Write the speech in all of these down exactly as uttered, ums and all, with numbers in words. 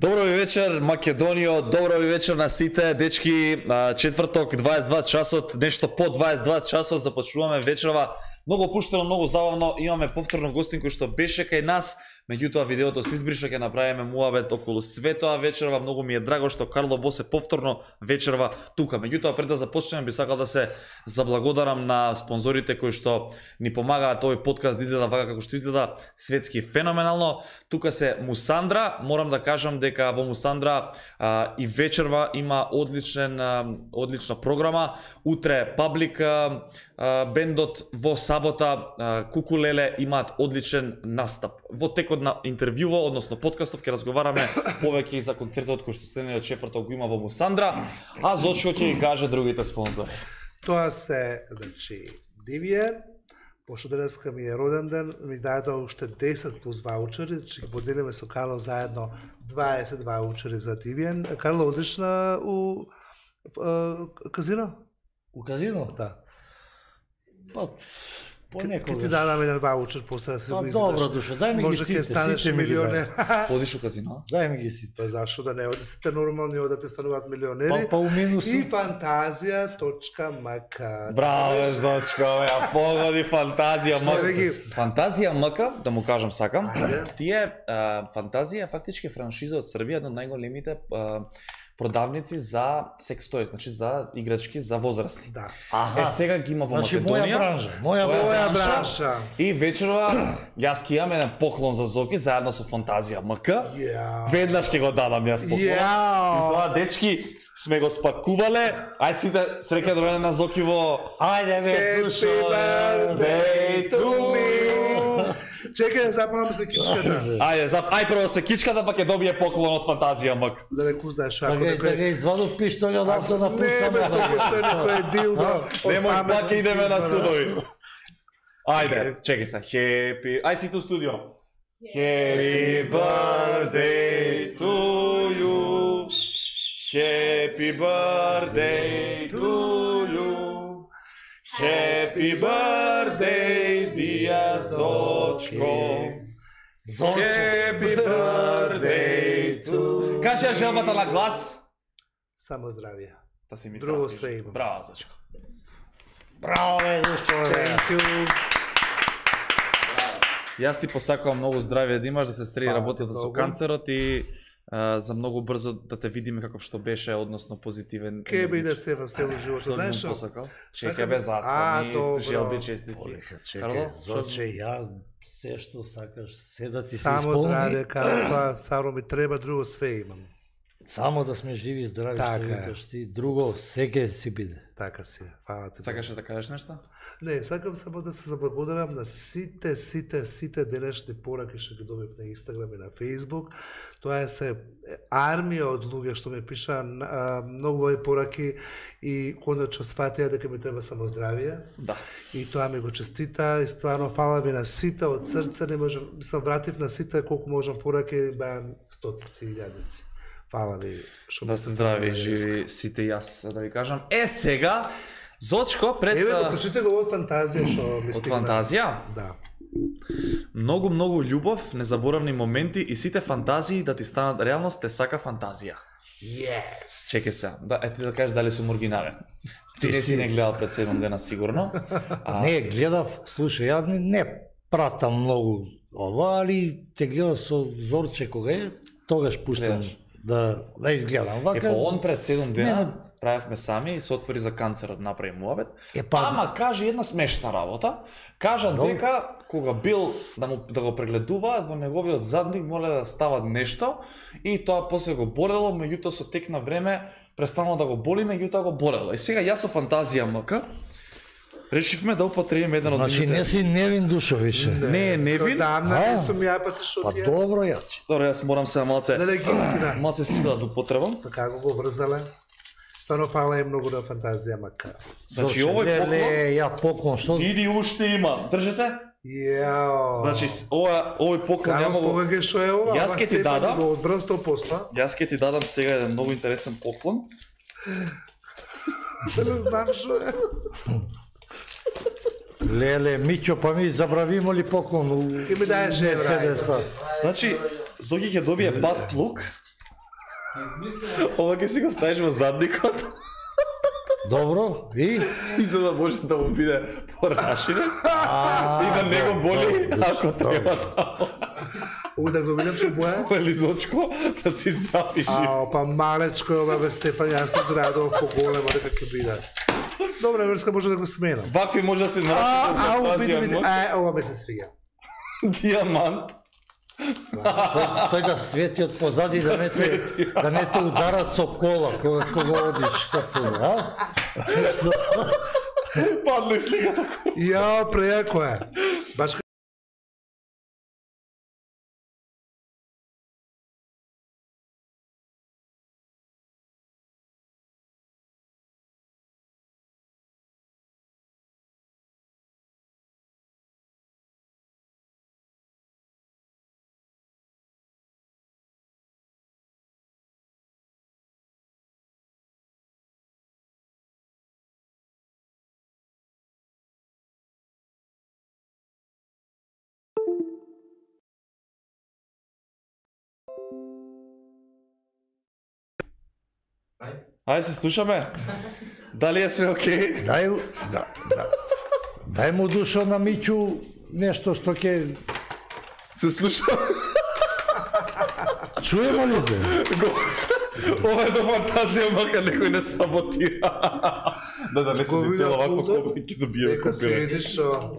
Добро ви вечер, Македонио, добро ви вечер на сите, дечки, четврток, дваесет и два часот, нешто по дваесет и два часот, започнуваме вечерва. Многу опуштено, многу забавно, имаме повторно гостин кој што беше кај нас, меѓутоа видеото се избриша, ќе направиме муабет околу светоа вечерва. Многу ми е драго што Карло Босе повторно вечерва тука. Меѓутоа пред да започнеме би сакал да се заблагодарам на спонзорите кои што ни помагаат овој подкаст да изгледа вака како што изгледа, светски феноменално. Тука се Мусандра, морам да кажам дека во Мусандра а, и вечерва има одличен а, одлична програма. Утре Паблик а, а, бендот, во сабота а, Кукулеле имаат одличен настап. Во текот на интервјуво, односно подкастов, ќе разговараме повеќе и за концертот кој што следниот четврток го има во Мусандра, а Зочко ќе ги каже другите спонзори. Тоа се, значи, Дивиен, пошто денеска ми е роден ден, ми даде уште десет плюс ваучери, значи ги поделиме со Карло заедно дваесет ваучери за Дивиен. Карло, одиш на у в, казино? У казино? Да. Па, понекогаш. Ке ти дадам еден ваучер, после да се го Па изведеш. добро душа, дај ми ги Може сите, ќе станеш сите ми ги милионер. Одиш у казино? Дај ми ги сите. Па зашо да не оди, сите нормални одате стануваат милионери. Па, па у минус. И фантазија точка мк. Браво, Зочко, ја погоди Фантазија МК. ги? Фантазија МК, да му кажам сакам, Ајде. тие а, Фантазија фактички франшиза од Србија, една од најголемите а, продавници за секс тој, значи за играчки за возрасти. Да. Е, сега ги има во Значи, Македонија. моја бранжа, моја, Твоја моја бранша. Бранша. И вечерва јас ќе имам еден поклон за Зоки заедно со Фантазија МК. Јао. Веднаш ќе го дадам јас поклон. И тоа, дечки, сме го спакувале. Ај сите среќен роден на Зоки во Ајде бе, Happy душо. birthday to me. Чекај, запалам се кичката. Ајде, зап, ај прво се кичката, па ќе добие поклон од Фантазија МК. Да не кузнаеш, Да ако га, да га некој... извадов пиштолјот авто да Не, бе, пуцаме. тоа што е некој дилдо. Немој пак ќе идеме на судови. Ајде, чекај се. Happy... Ај сите у студио. Happy birthday to you. Happy birthday to you. Happy birthday, dear Зочко. Happy birthday to... Кажи ја желбата на глас. Само здравје. Да си ми Друго здрави. све има. Браво, Зочко. Браво бе, душо бе. Thank you. Јас ти посакувам многу здравје да имаш, да се стреи Фала ти работата со многу. канцерот и а, за многу брзо да те видиме каков што беше, односно позитивен. Ке биде Стефан Стело живот, Што знаеш му што? посакал? Сакам- Чекај бе А, застрани, добро. желби, честитки. Олеха, Карло, чекај, што- Зоче, ја се што сакаш, се да ти се Само исполни. здравје, кажа тоа, Саро ми треба, друго све имам. Само да сме живи и здрави, што Така е. викаш ти. Друго, секе си биде. Така си, фала ти. Сакаше да кажеш нешто? Не, сакам само да се заблагодарам на сите, сите, сите денешни пораки што ги добив на Инстаграм и на Фејсбук. Тоа е се армија од луѓе што ми пиша а, многу овој пораки и конечно сватија дека ми треба само здравје. Да. И тоа ми го честита и стварно фала ви на сите од срце, не можам, се вратив на сите колку можам пораки, беам стотици, илјадници. Фала ви што Да сте здрави и живи сите јас, да ви кажам. Е, сега, Зочко, пред... Еве го а, прочите го од фантазија што ми Од стигна. фантазија? Да. Многу, многу љубов, незаборавни моменти и сите фантазии да ти станат реалност, те сака фантазија. Yes. Чекај се, да, е ти да кажеш дали сум оригинален. Ти не си не гледал пред седум дена сигурно. А, Не, гледав, слушај, ја не, не пратам многу ова, али те гледав со Зорче кога е, тогаш пуштам Гледаш. да, да изгледам. Е, Вака, па он пред седум дена Не, не. правевме сами и се отвори за канцерот, направи муабет. Е, па- Ама кажи една смешна работа. Кажа Добро. дека кога бил да му да го прегледуваат во неговиот задник моле да стават нешто и тоа после го болело, меѓутоа со тек на време престанало да го боли, меѓутоа го болело. И сега јас со Фантазија МК решивме да употребиме еден од Значи нивните- не си невин душо више. Не е невин. Да, на А. место ми ја пати што Па ти е. добро јаче. Добро, јас морам се малце Да регистрира. малце сила да употребам. Како го врзале? Стварно фала и многу на фантазија мака. Значи Зорче, овој ле, поклон ле, ја поклон, што? иди уште има. Држете? Јао. Значи с- ова овој поклон Као ја могу. кога што е ова? Јас ќе ти дадам. Го одбран сто проценти. Јас ќе ти дадам сега еден многу интересен поклон. Да не знам што е. Леле, Миќо, па ми забравимо ли поклон у Ке ми даеш евра, ајде. Мерцедеса? Значи, Зоги ќе добие бат плук Ова ќе си го ставиш во задникот Добро, и? и за да може да му биде пораширен и да не го боли ако треба таму. У да го видам што боја? Лизочко, да си здрав и жив. Ао, па малечко, бе, бе, Стефан, јас се драдов по-голема дека ќе биде. Добре, врска може да го сменам. Вакви може да се А, нарачат ау, види, фантазија. види, е, ова ме се свиѓа. Диамант. Тој, тој да свети од позади, да не те, да не те ударат со кола, кога, кога одиш како, а? Падна сликата. Ја, прејако е. Баш Ајде се слушаме. Дали е све окей? Дај, да, да. Дај му душо на Миќу нешто што ќе... Се слушаме. Чуемо ли се? Ова е до фантазија, макар некој не саботира. Да, да, не се не цела ваква копија, ќе добие нека копија. седиш,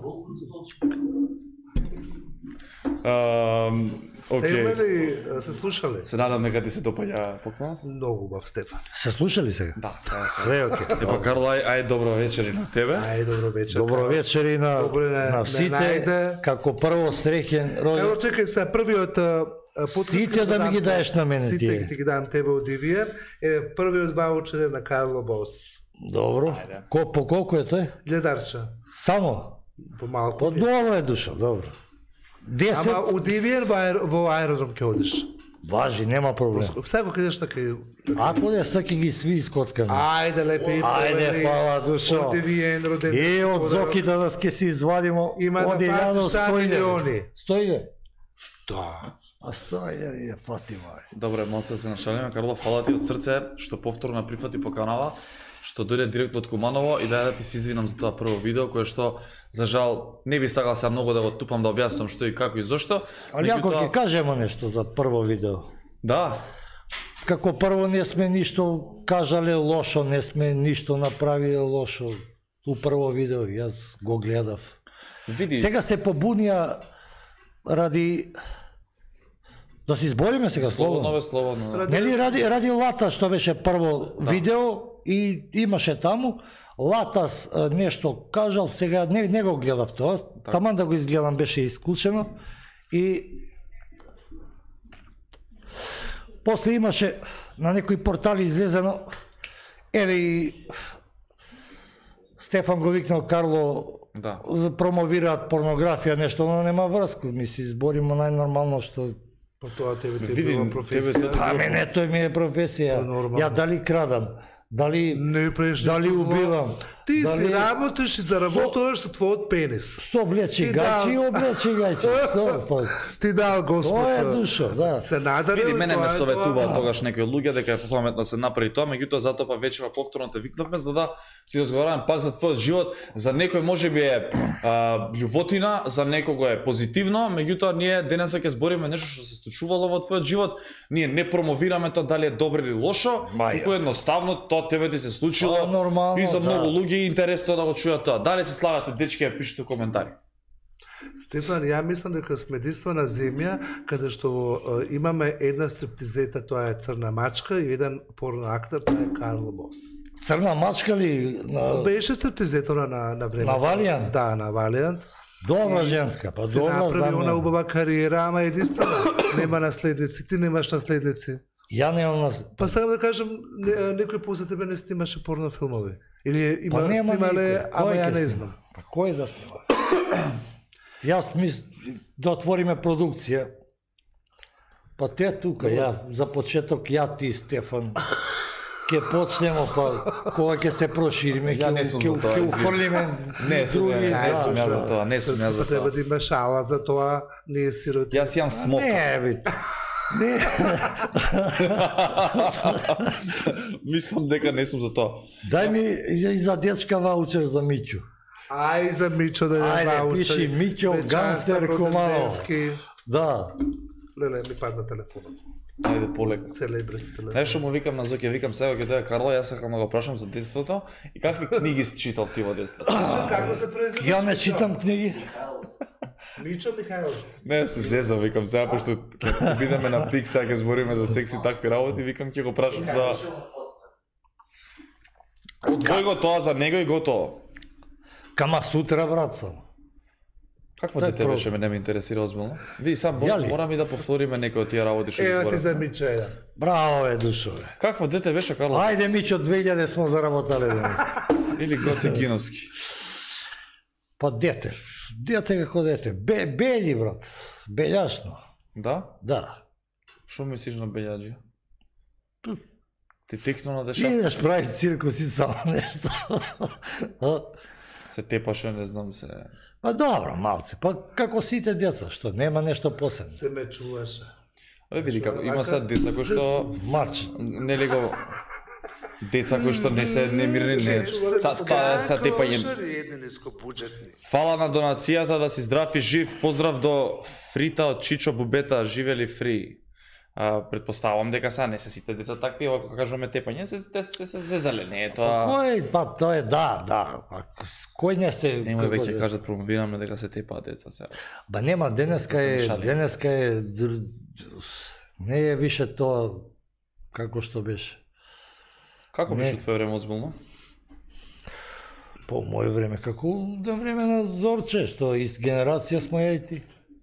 се Окей. имали, се слушали? Се надам дека ти се допаѓа поклонот. Многу убав, Стефан. Се слушали сега? Да, сега се. Све окей. Епа Карло, ај, ај добро вечер и на тебе. Ај, добро вечер. Добро вечер и на, Добро на- на на сите, најде. како прво среќен Ево, роден. чекај се, првиот а, подкаст Сите ќе да ми дам ги те- даеш на мене Сите тие. ќе ти ги дам тебе од Ивиер. Е, првиот ваучер е на Карло Бос. Добро. Ко, по колку е тој? Гледарча. Само? По малку. По добро е душа, добро. Десет, Ама од Ивиер во, аер, во аеродром ќе одиш. важи, нема проблем. Сега кажеш така. Ако не са ќе ги сви искоцкаме. Ајде, лепи. Ајде, фала, душо. Од Ивиен, роден. И од зоките да ке си извадимо Има да од илјада платиш таа сто милиони. сто илјади? Да. А сто илјади е фатима. Добре, малце да се нашалиме. Карло, фала ти од срце што повторно прифати поканава, што дојде директно од Куманово и да, да ти се извинам за тоа прво видео, кое што, за жал, не би сакал сега многу да го тупам да објаснам што и како и зошто. Али ако меѓутоа- ќе кажеме нешто за прво видео. Да, Како прво не сме ништо кажале лошо, не сме ништо направиле лошо. У прво видео јас го гледав. види, Сега се побунија ради да се избориме сега слободно слободно. бе, слободно. да. Нели ради ради Лата што беше прво видео и имаше таму Латас а, нешто кажал, сега не, не го гледав тоа, таман да го изгледам беше исклучено и после имаше на некои портали излезено еве и Стефан го викнал Карло Да. за промовираат порнографија нешто, но нема врска, ми се изборимо најнормално што По тоа тебе ти Види, е била тебе професија. тоа- А мене тој ми е професија. нормално. Ја дали крадам, дали Не преш дали ништо зло. убивам, Ти дали си работиш и заработуваш со твојот пенис. со облечи Ти гајчи, дал- облечи гајчи. Со, па, Ти дал Господ. тоа е душо, да. Се надарил. Види, мене тоа ме е советуваат тоа. тогаш некои луѓе дека е попаметно да се направи тоа, меѓутоа затоа па вечера повторно те викнавме за да си разговараме пак за твојот живот. За некој можеби е а, љубовина, за некого е позитивно, меѓутоа ние денеска ќе збориме нешто што се случувало во твојот живот. Ние не промовираме тоа дали е добро или лошо, Ма, туку едноставно тоа тебе ти се случило Па, нормално, и за да. многу луѓе е интересно да го чујат тоа. Дали се слагате дечки, ја пишете коментари. Стефан, ја мислам дека сме единствена земја каде што е, имаме една стриптизета, тоа е Црна мачка, и еден порно актер, тоа е Карло Бос. Црна мачка ли? На... Беше стриптизетора на на време. На Валијант? Да, на Валијант. Добра женска, па Се добра направи знам. она ја. убава кариера, ама единствена. Нема наследници, ти немаш наследници. Ја немам нас... Па сакам да кажам, не, некој после тебе не снимаше порно филмови. Или има Па нема снимале, никој. ама Кој ја ќе не снима? знам. Па кој да снима? Јас мис да отвориме продукција. Па те тука, ја, за почеток ја ти Стефан. Ке почнемо, па кога ќе се прошириме, Ја ќе не сум ќе за тоа, ќе извини. уфрлиме Не сум, други. не, не да, сум јас за да. тоа, не сум јас за Па треба тоа. да имаш алат за тоа, не е сироти. Јас имам смока. Не, ви. Не. Мислам дека не сум за тоа. Дај ми и за дечка ваучер за Мичо. Ај за Мичо да ја Ајде, научи. пиши Мичо Ганстер Куманово. Да. Леле, ми падна телефонот. Ајде полека. Селебрити телефон. Знаеш што му викам на Зоки, викам сега ќе дојде Карла, јас сакам да го прашам за детството и какви книги си читал ти во детството? Како се презиваш? Ја не читам книги. Мичо Михајловски. Не, се зезам, викам сега, пошто ќе бидеме на пик, сега ќе збориме за секси такви работи, викам ќе го прашам за... Одвој го тоа за него и готово. Кама сутра, брат, сам. Какво Тај дете про- беше, ме не ме интересира озбилно. Ви сам Ја ли? морам и да повториме некои од тие работи што ги Ева ти зборам. за Мичо еден. Браво е, душове. Какво дете беше, Карло? Ајде, Мичо, две илјаде смо заработале денес. Или Гоце Киновски? Па дете. Дете како дете. Бе, бели, брат. Белјашно. Да? Да. Што мислиш на Белјаджија? Ти тикну на дешавка? Идеш прави циркус и само нешто. А? Се тепаше, не знам се... Па добро, малце. Па како сите деца, што нема нешто посебно. Се ме чуваше. Ове види како има сега деца кои што Марч. нели го деца кои што не се немирни, не та та са тепање. Фала на донацијата, да си здрав и жив. Поздрав до Фрита од Чичо Бубета, живели фри. А, предпоставам дека са не се сите деца такви, ова кога кажуваме тепање, се се се, се зезале, не е тоа. Кој, па тоа е, да, да. Па, кој не се... Немој како веќе да- кажат промовираме дека се тепаат деца сега. Ба нема, денеска Се е, шали. денеска е, др- не е више тоа како што беше. Како Не. беше твое време озбилно? По моје време, како да време на Зорче, што из генерација смо ја и ти.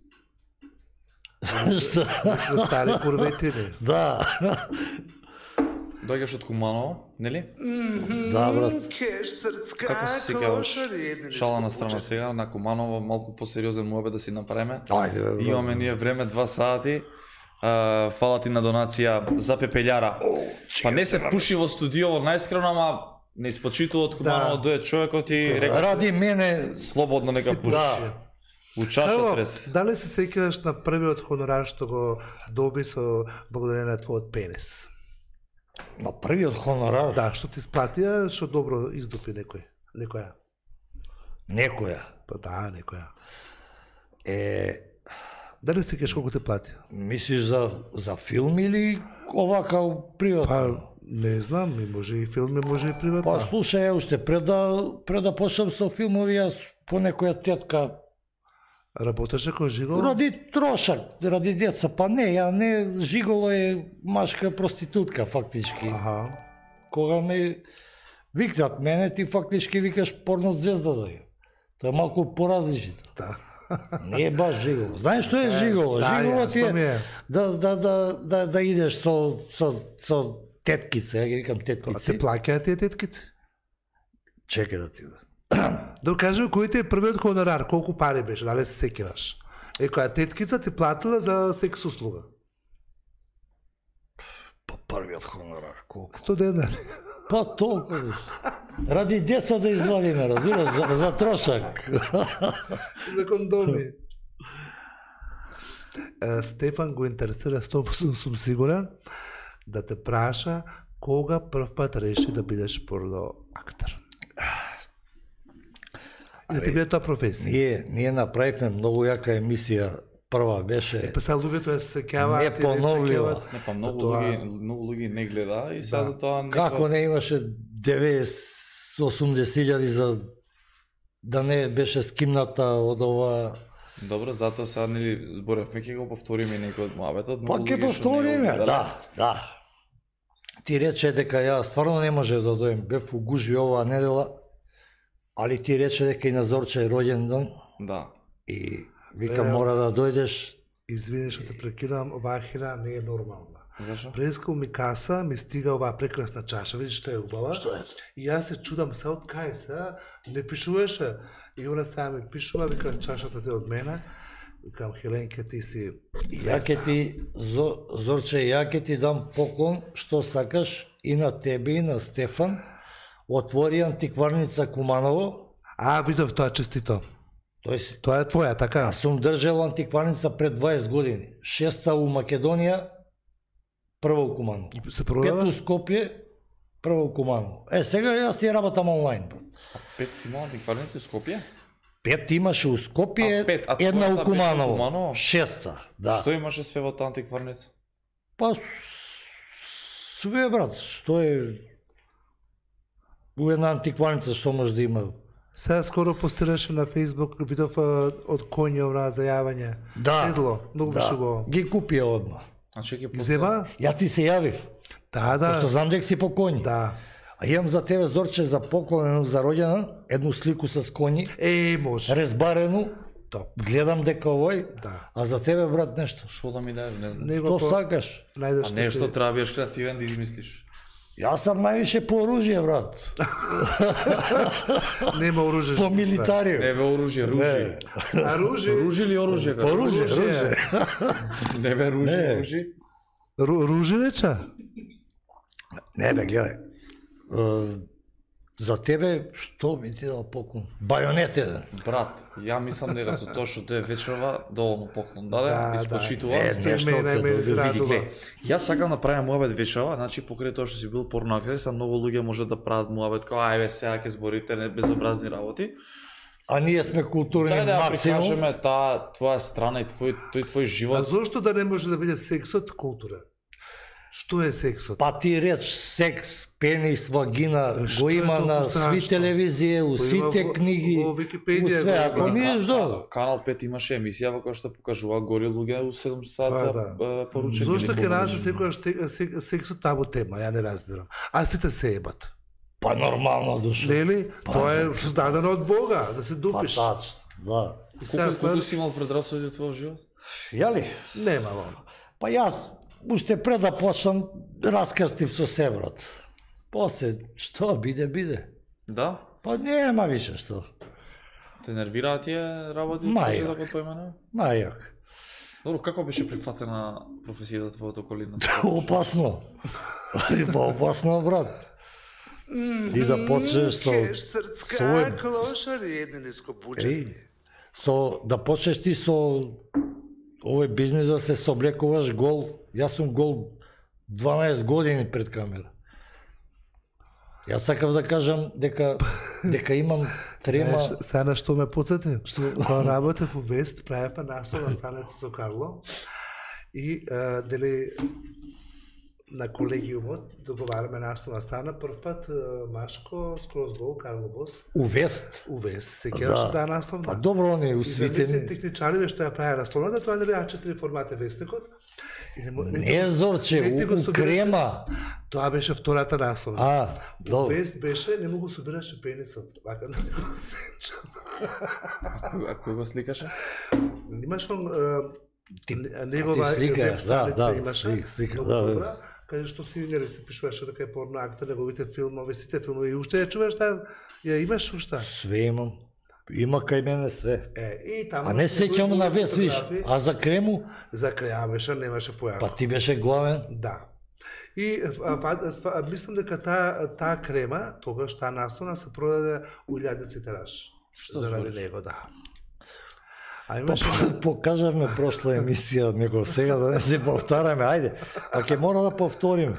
Што? Сме стари курветини. Да. Доаѓаш од Куманово, нели? Да, брат. Кеш срцка, Како се сеќаваш? Шала на страна сега, на Куманово, малку посериозен муабет да си направиме. Ајде, бе, брат. Имаме ние време два сати. А, фала ти на донација за пепелјара. Па не се пуши во студио, најскрено, ама не испочитува од Куманово, Да. дое човекот и река Ради мене, слободно нека пуши. да. У чаша Ево, трес. дали се сеќаваш на првиот хонорар што го доби со благодарение на твојот пенис? На првиот хонорар, Да, што ти сплатија, што добро издупи некој. Некоја. некоја Па да, некоја. е, Дали се сеќаш колку те плати? мислиш за, за филм или овака приватно? Па, не знам, и може и филми, може и приватно. Па слушај, уште пред да, пред да почнам со филмови, јас по некоја тетка, Работеше кој жиго? ради трошак, ради деца, па не, ја не, жиголо е машка проститутка, фактички. Аха. Кога ме викнат мене, ти фактички викаш порно звезда дојде. Тоа е малку поразличито. Да. Не е баш жиголо. Знаеш што е жиголо? да, Жиголо ти јасно ми е е. да, да, да, да, да идеш со, со, со теткица, ја ги викам Те теткици. плаќаат тие теткици? Чекай да ти го. Да кажи ми кој ти е првиот хонорар, колку пари беше, дали се сеќаваш? Е, која теткица ти платила за секс услуга? Па првиот хонорар, колку? сто денари. Па толку. Ради деца да извадиме, разбираш, за, за трошак. За кондоми. Е, Стефан го интересира, сто проценти сум сигурен, да те праша кога прв пат реши да бидеш порно актер. И да ти биде тоа професија. Ние, ние направивме многу јака емисија, прва беше Па сега луѓето ја се сеќаваат и Непоновлива. сеќаваат. Не, па многу Тоа- луѓе, многу луѓе не гледа и сега за тоа како не имаше деветдесет осумдесет илјади за да не беше скимната од ова. Добро, затоа сега нели зборевме ќе го повториме некој од муабетот. Па ќе повториме, да, да. Ти рече дека ја стварно не може да дојдем, бев у гужви оваа недела, али ти рече дека и на Зорче е роѓен ден Да. и вика Бе, мора да дојдеш. Извини што те прекинувам, оваа хира не е нормална. Зашо? Преска ми каса, ми стига оваа прекрасна чаша, видиш што е убава. Што е? И јас се чудам се од кај се, не пишуваше. И она сега ми пишува, вика чашата те од мене. Викам Хеленке, ти си Ја ќе ти, Зо- Зорче, ја ќе ти дам поклон што сакаш и на тебе и на Стефан. Отвори антикварница Куманово. А, видов тоа честито. Тој Тоа е твоја, така? Аз сум држал антикварница пред дваесет години. Шеста у Македонија прво у Куманово. Се продава? Пет у Скопје, прво у Куманово. Е, сега јас ти работам онлайн, брат. Пет си имал антикварници у Скопје? Пет имаше у Скопје, А, пет, а една твојата у беше у Куманово. Куманово? Шеста, да. Што имаше све во таа антикварница? Па, све, брат, што е у една антикварница што може да има. Сега скоро постираше на Фейсбук, видов а, од коња на зајавање. Да. Седло, многу беше Да, го. ги купија одма. Значи ќе Ги зема? Ја ти се јавив, Да, да. пошто знам дека си по коњи. Да. А имам за тебе, Зорче, за поклон за роѓендан, едну слику с коњи, Е, може. резбарено, Топ. гледам дека овој, Да. а за тебе, брат, нешто. Што да ми даеш, не знам. Него Што по- сакаш? Најдеш А што нешто ти- треба биеш креативен да измислиш. Јас сам највише по оружје, брат. Нема оружје. По милитарио. Не бе оружје, ружи. А оружје? Ружи или оружје? По оружје, оружје. Не бе ружи, Не. ружи. Ру- Ружинеча? Не бе, гледај. Е, За тебе, што би ти дал поклон? Бајонет еден. Брат, ја мислам дека со тоа што тој вечерва доволно поклон даде, Да, испочитува. да. Е, Што нешто мене ќе ме добие. израдува. Види, глеј, јас сакам да правам муабет вечерва, значи покрај тоа што си бил порнакер, са многу луѓе може да прават муабет као ајде сега ќе зборите не безобразни работи. А ние сме културни Дај да ја максимум. прикажеме таа твоја страна и твој тој твој А живот. зошто да не може да биде сексот култура? Што е сексот? Па ти реч секс, пенис, вагина, Што го е има толку на сви страшно? телевизија, у Па има сите во- книги, во Википедија у све. го Ако има. ние што? Канал пет имаше емисија во која што покажува гори луѓе у седум Па, сата да. е, поручени. Зошто или ќе нас помножени. секојаш те- сек- сексот табу тема, ја не разбирам. А сите се ебат. Па нормално душа. Нели? Тоа е создадено од Бога, да се Па дупиш. тачно, да. И сега Колку која- колку си имал предрасуди од твојот живот? Јали? Нема во. Па јас, уште пред да почнам, раскрстив со се, брат. После, што биде, биде. Да? Па нема више што. Те нервираат тие работи? Мај, Кажи да го поименува? Најак. Добро, како беше прифатена професијата твојот околина? Опасно. Па опасно, брат. Ти да почнеш со... Кеш со срцка овој- клошари, едни ниско буџети. Еј, со да почнеш ти со овој бизнис да се соблекуваш гол. Јас сум гол дванаесет години пред камера. Јас сакав да кажам дека дека имам трема. Знаеш, сега на што ме потсети? Кога работев во Вест, правевме насловна станица со Карло и а, дали на колегиумот договараме насловна стана прв пат а, Машко скроз гол Карло Бос У Вест. у Вест. Се кејаш да насловна. Па добро, они И замисли усвитени. техничарите што ја правеа насловната, тоа нели а четири формат е вестникот. И не, мо- не, Не, Зорче, не ти го у, у собираше- крема. Тоа беше втората насловна. А, У добро. Вест беше, не му го собираше пенисот, вака да не го сечат. А кој го сликаше? Имаш он а, Ти- н- негова ти сликаш, веб страница да, да, имаше, слик- слика, многу да, бе. добра, каде што си нели се пишуваше дека е порно акта, неговите филмови, сите филмови, и уште ја чуваш таа, ја имаш уште. Све имам. Има кај мене све. Е, и таму А не се сеќам негови на Вест, виш. фотографии. А за крему? За краја беше, немаше појако. Па ти беше главен. Да. И а, а, а, а, мислам дека таа таа крема, тогаш таа наслона се продаде у илјадници тираж. Што заради збориш? него, да. А Па, имаше па, покажавме прошла емисија, него сега да не се повтараме, ајде. А ќе мора да повториме.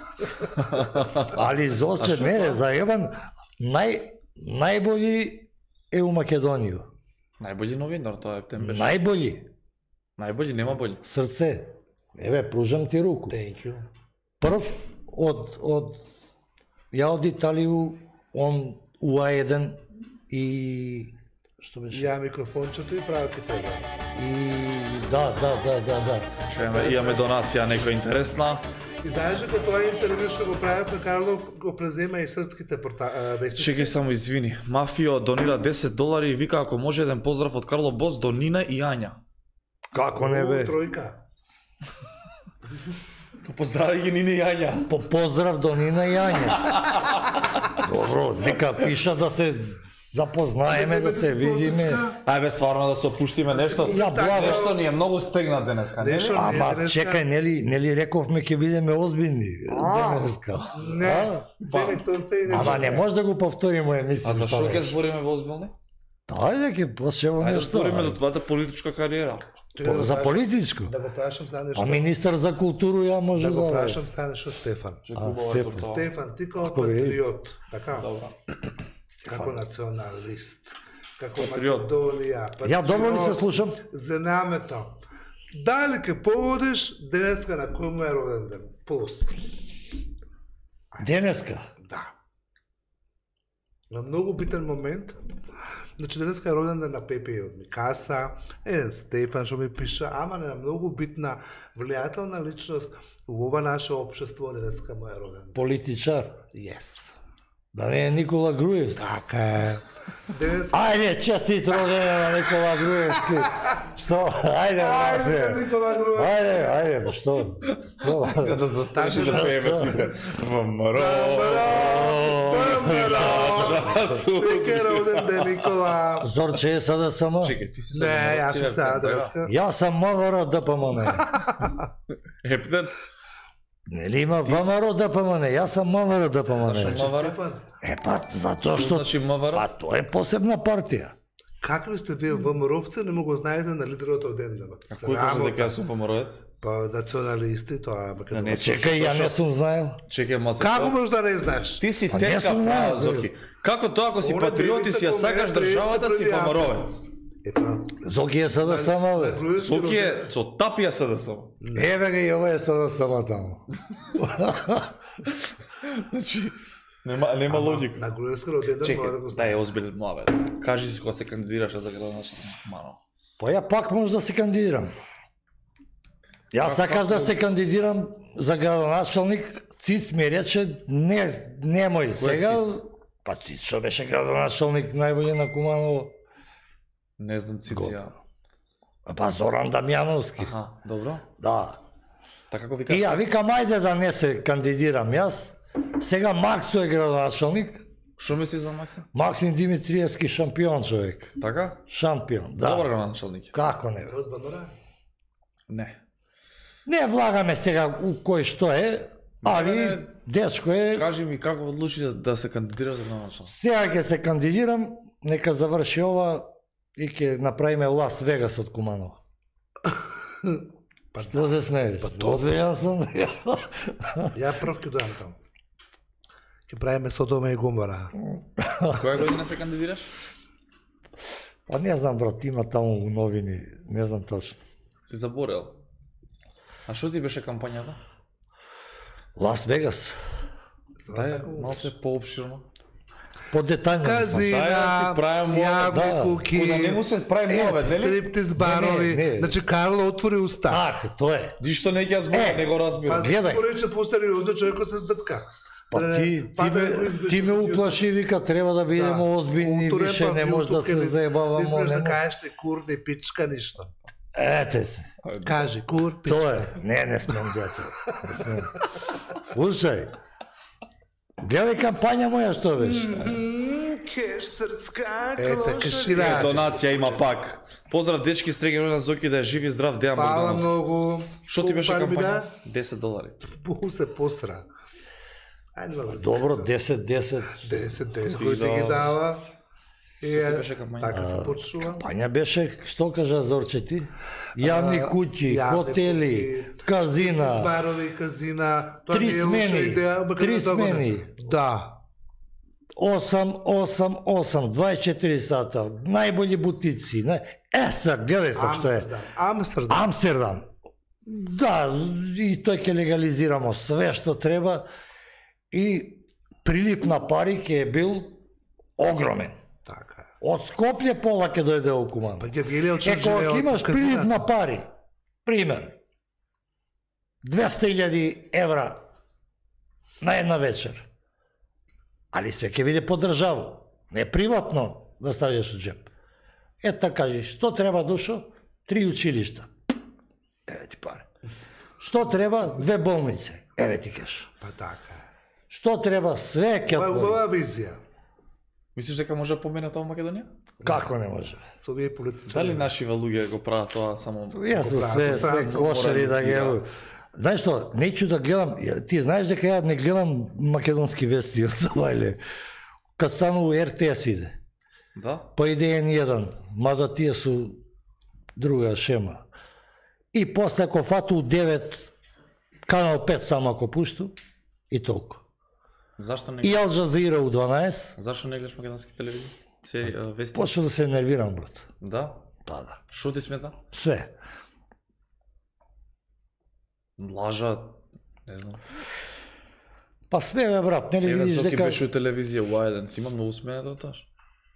Али Зорче, не, заебан, нај, најбољи е у Македонија. Најбољи новинар, тоа ептен беше. Најбољи. Најбољи, нема бољи. Срце. Еве, пружам ти руку. Thank you. Прв од, од ја од Италију, он у А еден и што беше? Ја микрофончето и правил ки треба. И да, да, да, да, да. Чуеме, имаме донација некоја интересна. И знаеш дека тоа интервју што го правевме, Карло го презема и српските порта, а, вестници. Чекај само извини. Мафио донира десет долари и вика ако може еден поздрав од Карло Бос до Нина и Ања. Како не бе? Тројка. Поздрави ги Нина и Ања. По поздрав до Нина и Ања. Добро, нека пиша да се запознаеме, да се видиме. Ајбе стварно да се опуштиме нешто. Ја благо. Нешто ни е многу стегнат денеска, нели? Нешто- Ама денеска- чекај, нели, нели рековме ќе бидеме озбилни денеска. Не, А? тебе тоа те Ама не може да го повториме емисија. А за што ќе збориме во озбилни? Ајде ќе почнеме Ајде да нешто. збориме за твојата политичка кариера. да За го политичко? прашам- Да го прашам за нешто. А министар за културу ја може Да да... го прашам за нешто Стефан. А, Стефан. Стефан, ти како Ако ви- патриот, така? Добро. Како националист, како Патриот. Македонија, Ја добро ли се слушам? Знамето. Дали ќе поводиш денеска на кој му е роден ден? Плюс. Денеска. Да. На многу битен момент. Значи денеска е роден ден на Пепе од Микаса, еден Стефан што ми пиша, ама не на многу битна, влијателна личност во ова наше општество денеска му е роден ден. Политичар. Yes. Да не е Никола Груев. Така е. Денеска... Ајде, честит роден на Никола Груевски. Што? Ајде, Ајде, брате. Никола Груев. Ајде, ајде, па што? Што? За да застанеш и да Така, пееме да. сите. ВМРО. Секе роден ден, Никола. Зорче е сада само? Чекај, ти си Не, јас Север сум сега Пен, денеска. Јас сам МВР ДПМН. Ептен. Нели има ВМРО ДПМН? Јас сам МВР ДПМН. Зашо МВР? Стефан, Е, па, затоа Што што... значи МВР? Па, тоа е посебна партија. какви сте вие ВМРО-вци, не му го знаете на лидерот од Ендава. А кој кажа дека јас сум ВМРО-ец? Па националисти, тоа Не, Македонија. не, Чекај, ја не сум знаел. Чекај, маце. Како можеш да не знаеш? Ти си Па не тетка сум права, знаел, Зоки. Како тоа ако си Оне патриот и си ја девета сакаш помена, државата, си триесет ВМРО-вец? Епа, Зоки е сада сама, бе. Соки е со тапија се да сам. Еве га и ова е сада сама таму. Значи, нема нема логика. на Груевска роден ден мора да Чекај, го дај знаеш. озбилен муавет. Кажи си кога се кандидираш за градоначелник, мано. Па ја пак може да се кандидирам. Јас сакав да се кандидирам за градоначелник, Циц ми рече, не, немој сега. Циц? Па Циц што беше градоначелник најбоље на Куманово. Не знам циција. Па Зоран Дамјановски. Аха, добро. Да. Така како вика. И ја викам, ајде да не се кандидирам јас. Сега Максо е градоначелник. Што мислиш за Максим? Максим Димитриевски шампион човек. Така? Шампион, да. Добар градоначелник. Како не? бе? Од Бандора? Не. Не влагаме сега у кој што е, али Не, дечко е. Кажи ми како одлучи да, да се кандидираш за градоначелник? Сега ќе се кандидирам, нека заврши ова и ќе направиме Лас Вегас од Куманово. Па Што се смееш? Па Одвејан сум. Ја прв ќе дојам таму. Ќе правиме Содома и Гомора. Која година се кандидираш? Па не знам, брат, има таму у новини, не знам точно. Си заборел. А што ти беше кампањата? Лас Вегас. Дај малце поопширно. Подетајно. Дај да Казина, си правим јавни да. куки, Кога не му се прави муавет, нели? стриптиз барови. Не, не, не. Значи Карло отвори уста. Така, тоа е. Ништо не ќе збора, Е, не го Па разбирам. гледај. го рече посериозно човекот се здатка. Па ти, ти, ме, ти ме уплаши, вика, треба да бидеме озбилни, више не може да се заебаваме. Не смеш да не мо- кажеш те курни пичка ништо. Ете, Кажи кур пичка. тоа е. Не, не смем, дете. Не смем. Слушај, гледај кампања моја што беше. Кеш срцка, Ете, клоша. кешира. Донација има пак. Поздрав дечки, среќен роден Зоки, да е жив и здрав, Дејан Фала Богдановски. многу. Што ти беше Колку пари ми кампања? да? десет долари. Пу се посра. Ајде ма го Добро, десет десет. десет десет Ти кој ти ги да- дава. И Што ти е, беше кампања? така се почува. Кампања беше, што кажа Зорче ти? Јавни куќи, Јавни хотели, куќи, казина, Барови, казина. Тоа Три не е лоша смени, идеја, макар три да тоа го не- смени. Да. осам, осам, осам, дваесет и четири сата, најбољи бутици. Не... Е, сега, гледај се што е. Амстердам. Амстердам. Амстердам. Да, и тој ќе легализирамо све што треба и прилив на пари ќе е бил огромен. Така е. Од Скопје пола ќе дојде во Куманово. Па ќе вели од Е, кога ќе имаш прилив на пари, пример, двеста илјади евра на една вечер, али све ќе биде по држава, не приватно да ставиш од джеп. Ета кажи, што треба душо? Три училишта. Еве ти пари. Што треба? Две болници. Еве ти кеш. Па така е. Што треба? Све ќе Ова е отвори. убава визија. Мислиш дека може да помине тоа во Македонија? Како не може? Со овие политичари. Дали нашиве луѓе го прават тоа само? Јас сум прават, све, го све прават, кошери да ги... морализира. Знаеш што, неću да гледам, ја- ти знаеш дека ја не гледам македонски вести од Савајле. Кад стану Р Т С иде, Да? па иде Н еден, мада тие су друга шема. И после ако фату у девет, канал пет само ако пушту, и толку. Зашто не И Ал Джазира у дванаесет. Зашто не гледаш македонски телевизија? Сери, а, вести? Почна да се нервирам, брат. Да? Па да. Шо ти смета? Све. Лажа, не знам. Па све, бе, брат, нели Еве видиш Соки дека... беше у телевизија у еден, си има многу сменето од таш.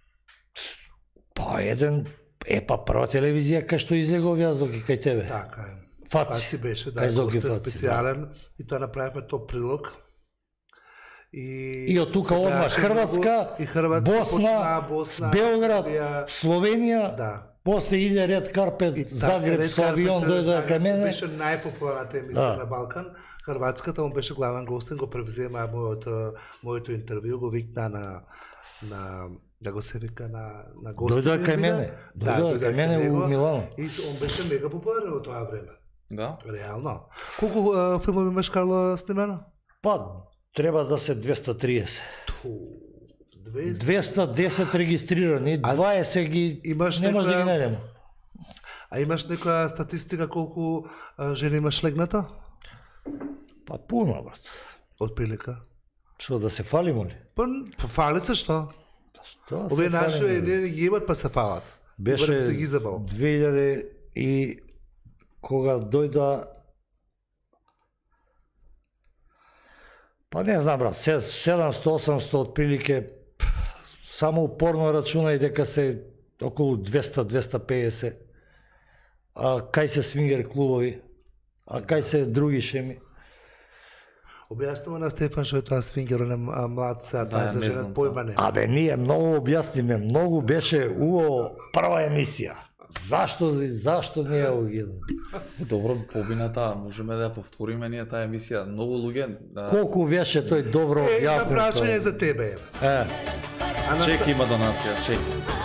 Па еден... Е, па прва телевизија кај што излегов јас доки кај тебе. Така е. Фаци. Фаци беше, да, Кај Зоки гостен Фаци, специјален и тоа направивме топ прилог. И, И од тука сега одма ќе Хрватска, и Хрватска Босна, почна, Босна, Белград, Србија. Словенија, Да. после иде Ред Карпет, И Загреб Ред со авион Карпет, дојде Загреб кај мене. Беше најпопуларната емисија Да. на Балкан. Хрватската, он беше главен гостин, го превзема моето моето интервју, го викна на на да го се вика на на гостин. Дојде кај мене. Дојде кај мене у Милано. И он беше мега популарен во тоа време. Да? Реално. Колку а, филмови имаш, Карло, снимено? Па, треба да се двеста триесет. Ту, двеста. двеста десет регистрирани, дваесет ги имаш не може да ги некоја- најдеме. А имаш некоја статистика колку а, жени имаш легнато? Па пуно, брат. Од прилика. Што да се фалимо ли? Па, па фали се што? Што се Овие наши фалиме, бе? не ги имат па се фалат. Беше Ти се ги забал. две илјади и кога дојда па не знам, брат, се- седумстотини осумстотини отприлике, само упорно рачунај дека се околу двеста до двеста педесет. А кај се свингер клубови, а кај се други шеми. Објаснува на Стефан што е тоа свингер, он е м- млад, сега Да, таа ја за не жена знам појма нема. Абе, ние многу објасниме, многу беше уво прва емисија. Зашто, зашто не ја угидам? Добро, побината, можеме да ја повториме ние таа емисија. Многу луѓе... Да... Колку беше тој добро Е, има објаснен прашање тоа. за тебе. Е, Чек има донација, чек.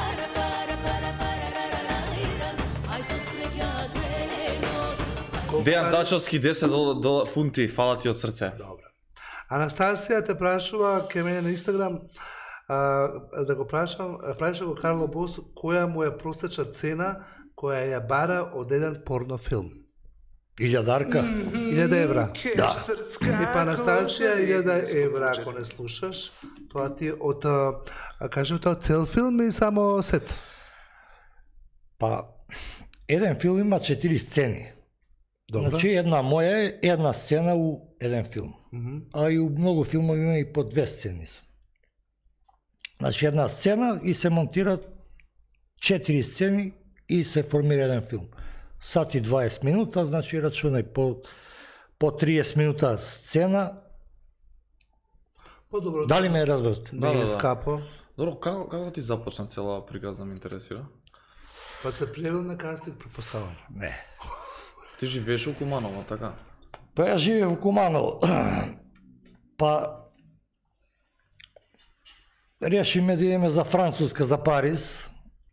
Дејан Тачовски десет дол- дол- фунти, фала ти од срце. Добро. Анастасија те прашува кај мене на Инстаграм, а, да го прашам, праша го Карло Бос, која му е простачна цена која ја бара од еден порнофилм? илјадарка. илјада евра. Да. И па Анастасија, илјада евра, ако не слушаш, тоа ти е од, а, а, кажем тоа, цел филм и само сет. Па, еден филм има четири сцени. Добро. Значи, една моја е една сцена у еден филм. А и у многу филмови има и по две сцени. Значи, една сцена и се монтират четири сцени и се формира еден филм. Сат и дваесет минута, значи рачунај по, по триесет минута сцена. По-добро. Дали ме разбрате? Не Да, да, е да. скапо. Добро, како, како ти започна цела приказна, ме интересира? Па се пријавил на кастинг, предпоставам. Не. Ти живееш у Куманово, така? Па ја живеев во Куманово. Па решиме да идеме за Француска, за Париз.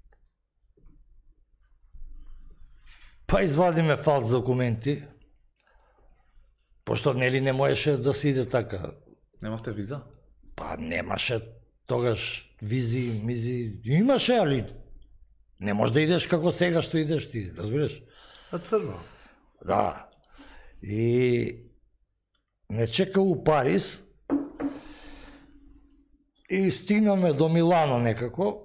Па извадиме фалс документи. Пошто нели не можеше да се иде така. Немавте виза? Па немаше тогаш визи, мизи. Имаше, али не може да идеш како сега што идеш ти, разбираш? А црно. Да. И ме чека у Париз и стигнаме до Милано некако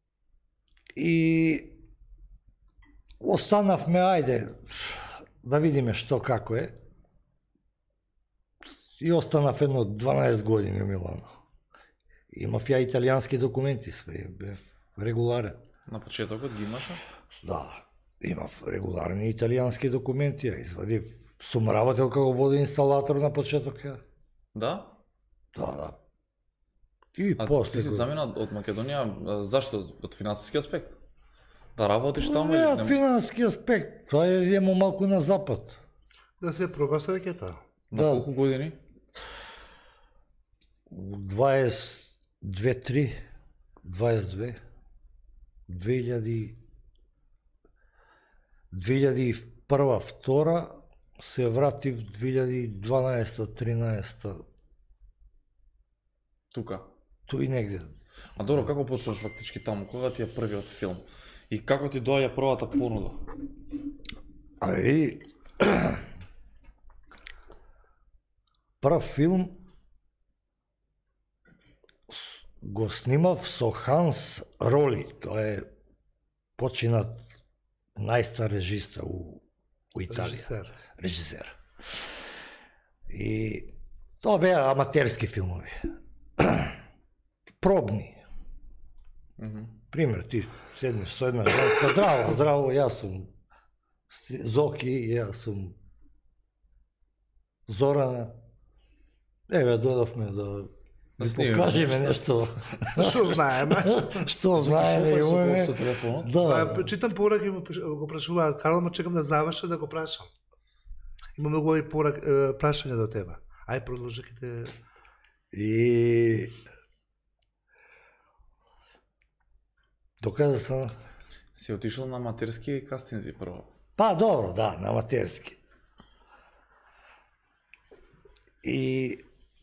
и останавме, ајде, да видиме што како е. И останав едно дванаесет години у Милано. Имав ја италијански документи, све, бев регуларен. На почетокот ги имаше? Да, имав регуларни италијански документи, ја извадив. Сум работел како водоинсталатор на почеток. ја. Да? Да, да. И А после... ти си замина од Македонија, а, зашто? Од финансиски аспект? Да работиш таму Не, или од финански аспект, тоа е идемо малку на запад. Да се проба среќата. На да. колку години? дваесет две три, дваесет две, две илјади две илјади и прва, втора, се вратив две илјади и дванаесета, тринаесета, Тука. тој негде. А добро, како почнаш фактички таму? Кога ти е првиот филм? И како ти доаѓа првата понуда? А и прв филм го снимав со Ханс Роли, тоа е починат најстар режисер у, у Италија. Режисер. Режисер. И тоа беа аматерски филмови. Пробни. Mm -hmm. Пример, ти седнеш со една женска, здраво, здраво, јас сум Зоки, јас сум Зорана. Еве, додавме да ви покажеме нешто. Што знаеме? Што знаеме, имаме. Да. Читам пораки, го прашуваат, Карл, ма чекам да заврши да го прашам. Има многу овој порак, прашања до тебе. Ај, продолжи ките... И... Доказа сам? Си отишол на аматерски кастинзи прво? Па, добро, да, на аматерски. И...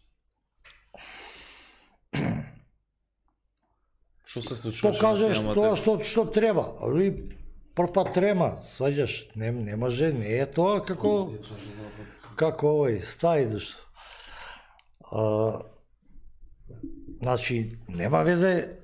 Што се случуваше? Покажеш тоа што, што треба. Али прв пат трема, сваѓаш, не, не може, не е тоа како... Како овој, стаи душто. А, значи, нема везе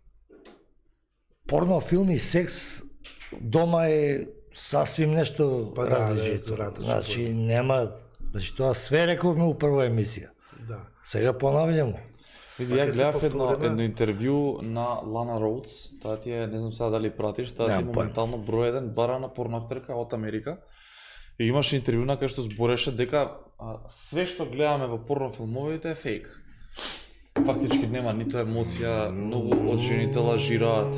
порно филм и секс дома е сасвим нешто па, различито. Да, значи, нема... Значи, тоа све рековме у прва емисија. Да. Сега понављамо. Види, ја гледав едно, едно интервју на Лана Роудс, таа ти е, не знам сега дали пратиш, таа ти е моментално број еден барана порноактерка од Америка. И имаше интервју на кај што збореше дека а, све што гледаме во порнофилмовите е фейк. Фактички нема ниту емоција, многу од жените лажираат.